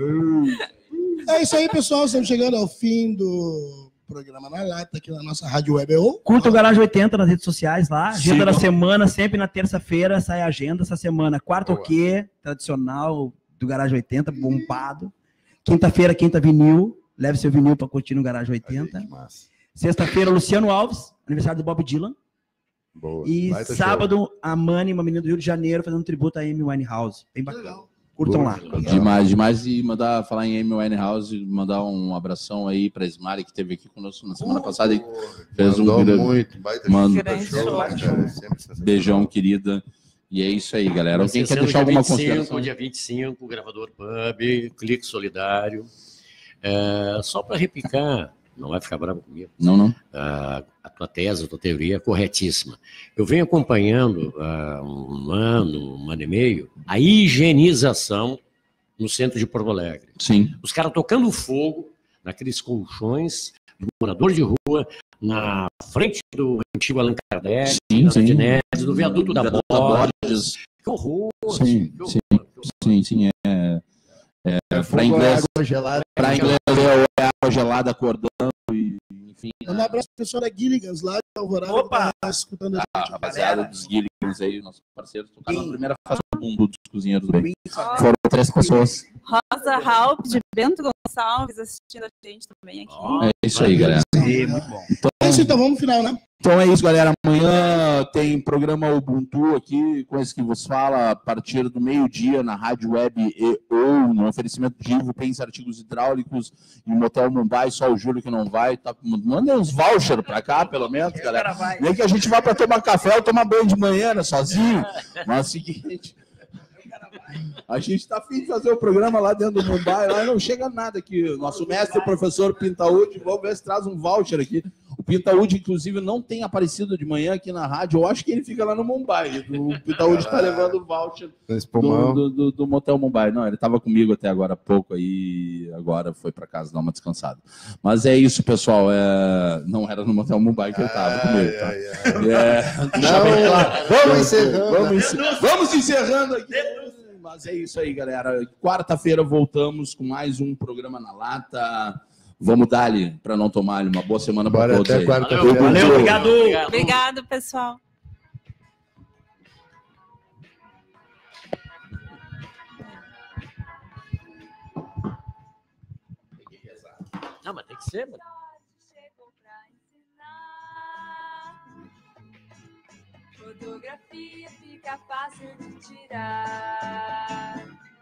É isso aí, pessoal. Estamos chegando ao fim do programa Na Lata, aqui na nossa Rádio Web. Curta o Garagem oitenta nas redes sociais lá. Agenda Sim, da semana, sempre na terça-feira sai a agenda. Essa semana, quarta o quê? Tradicional do Garagem oitenta, bombado. Quinta-feira, quinta vinil. Leve seu vinil para curtir no Garagem oitenta. Sexta-feira, Luciano Alves, aniversário do Bob Dylan. Boa. E Baita sábado, show. a Mani, uma menina do Rio de Janeiro, fazendo um tributo a Amy Winehouse. Bem bacana. Legal. Curtam Boa. lá. Demais, demais. E mandar, falar em Amy Winehouse, mandar um abração aí para a Ismari, que esteve aqui conosco na semana passada. E fez um Mandou grande- muito. Baita Mano, Grande show, show. cara. Sempre sensacional. beijão, querida. E é isso aí, galera. Alguém quer Sendo deixar dia alguma vinte e cinco, consideração? dia vinte e cinco, Gravador Pub, Clique Solidário. É, só para repicar, não vai ficar bravo comigo, Não, não. a, a tua tese, a tua teoria é corretíssima. Eu venho acompanhando há um ano, um ano e meio, a higienização no centro de Porto Alegre. Sim. Os caras tocando fogo naqueles colchões do morador de rua, na frente do antigo Allan Kardec, Sim, na sim. Antinese, do viaduto da Viaduto Borges. Que horror! Sim, que horror, sim, que horror. sim, sim. É, é, para Fogo, inglês, água gelada. para inglês é água gelada acordando, e, enfim. Um abraço pro pessoal da Gilligan's lá de Alvorada. Opa! Que tá escutando a A gente. rapaziada dos Gilligans aí, nossos parceiros, tocaram na primeira fase do mundo dos Cozinheiros do Bem. Ó, Foram três pessoas. Rosa Halp, de Bento Gonçalves, assistindo a gente também aqui. Ó, É isso aí, galera. Sim, muito bom. É isso, então vamos no final, né? Então é isso, galera. Amanhã tem programa Ubuntu aqui, com esse que vos fala, a partir do meio-dia, na Rádio Web e ou no oferecimento de Ivo Pens Artigos Hidráulicos e Motel Mumbai, só o Júlio que não vai. Tá, manda uns vouchers pra cá, pelo menos, galera. Nem que a gente vá pra tomar café ou tomar banho de manhã, né, sozinho. Mas é o seguinte... A gente tá afim de fazer o programa lá dentro do Mumbai, lá não chega nada aqui. O nosso mestre, o professor Pintaúdi, vamos ver se traz um voucher aqui. O Pintaúdi, inclusive, não tem aparecido de manhã aqui na rádio. Eu acho que ele fica lá no Mumbai. O Pintaúdi tá levando o voucher do, do, do, do Motel Mumbai. Não, ele tava comigo até agora há pouco, aí agora foi para casa dar uma descansada. Mas é isso, pessoal. É... Não era no Motel Mumbai que ele tava comigo, tá? Ai, ai, É... Não, claro. vamos encerrando. Vamos, encer- vamos encerrando aqui. Mas é isso aí, galera. Quarta-feira voltamos com mais um programa na lata. Vamos dar-lhe para não tomar-lhe. Uma boa semana para Bora todos até aí. quarta-feira. Valeu, obrigado. Obrigado, pessoal. Não, mas tem que ser, mano. Fotografia fica fácil de tirar.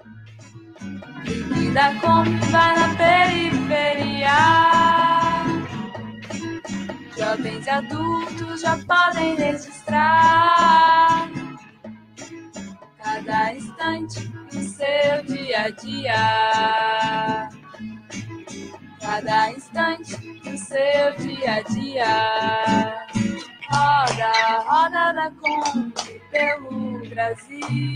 Vida como vai na periferia. Jovens e adultos já podem registrar. Cada instante do seu dia a dia. Cada instante do seu dia a dia. Roda, roda da Kombi pelo Brasil.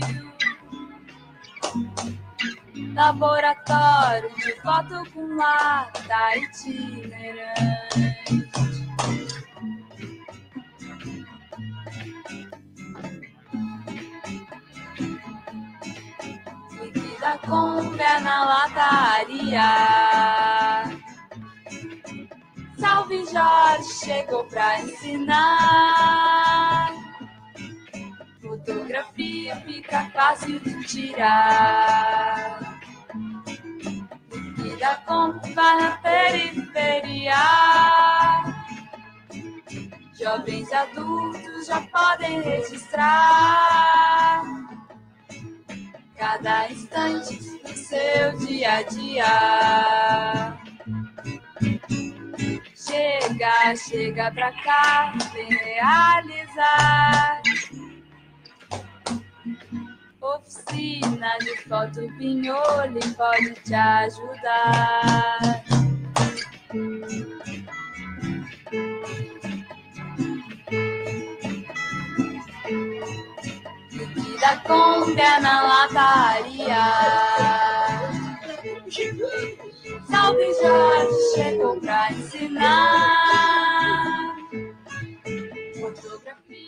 Laboratório de foto com lata itinerante. Seguida com pé na lataria. Salve Jorge, chegou pra ensinar. Fotografia fica fácil de tirar. Vida com vai na periferia. Jovens e adultos já podem registrar cada instante do seu dia a dia. Chega, chega pra cá, vem realizar. Oficina de foto Pinholi pode te ajudar. Vida com pé na lataria. Salve Jorge, chegou pra ensinar. Fotografia.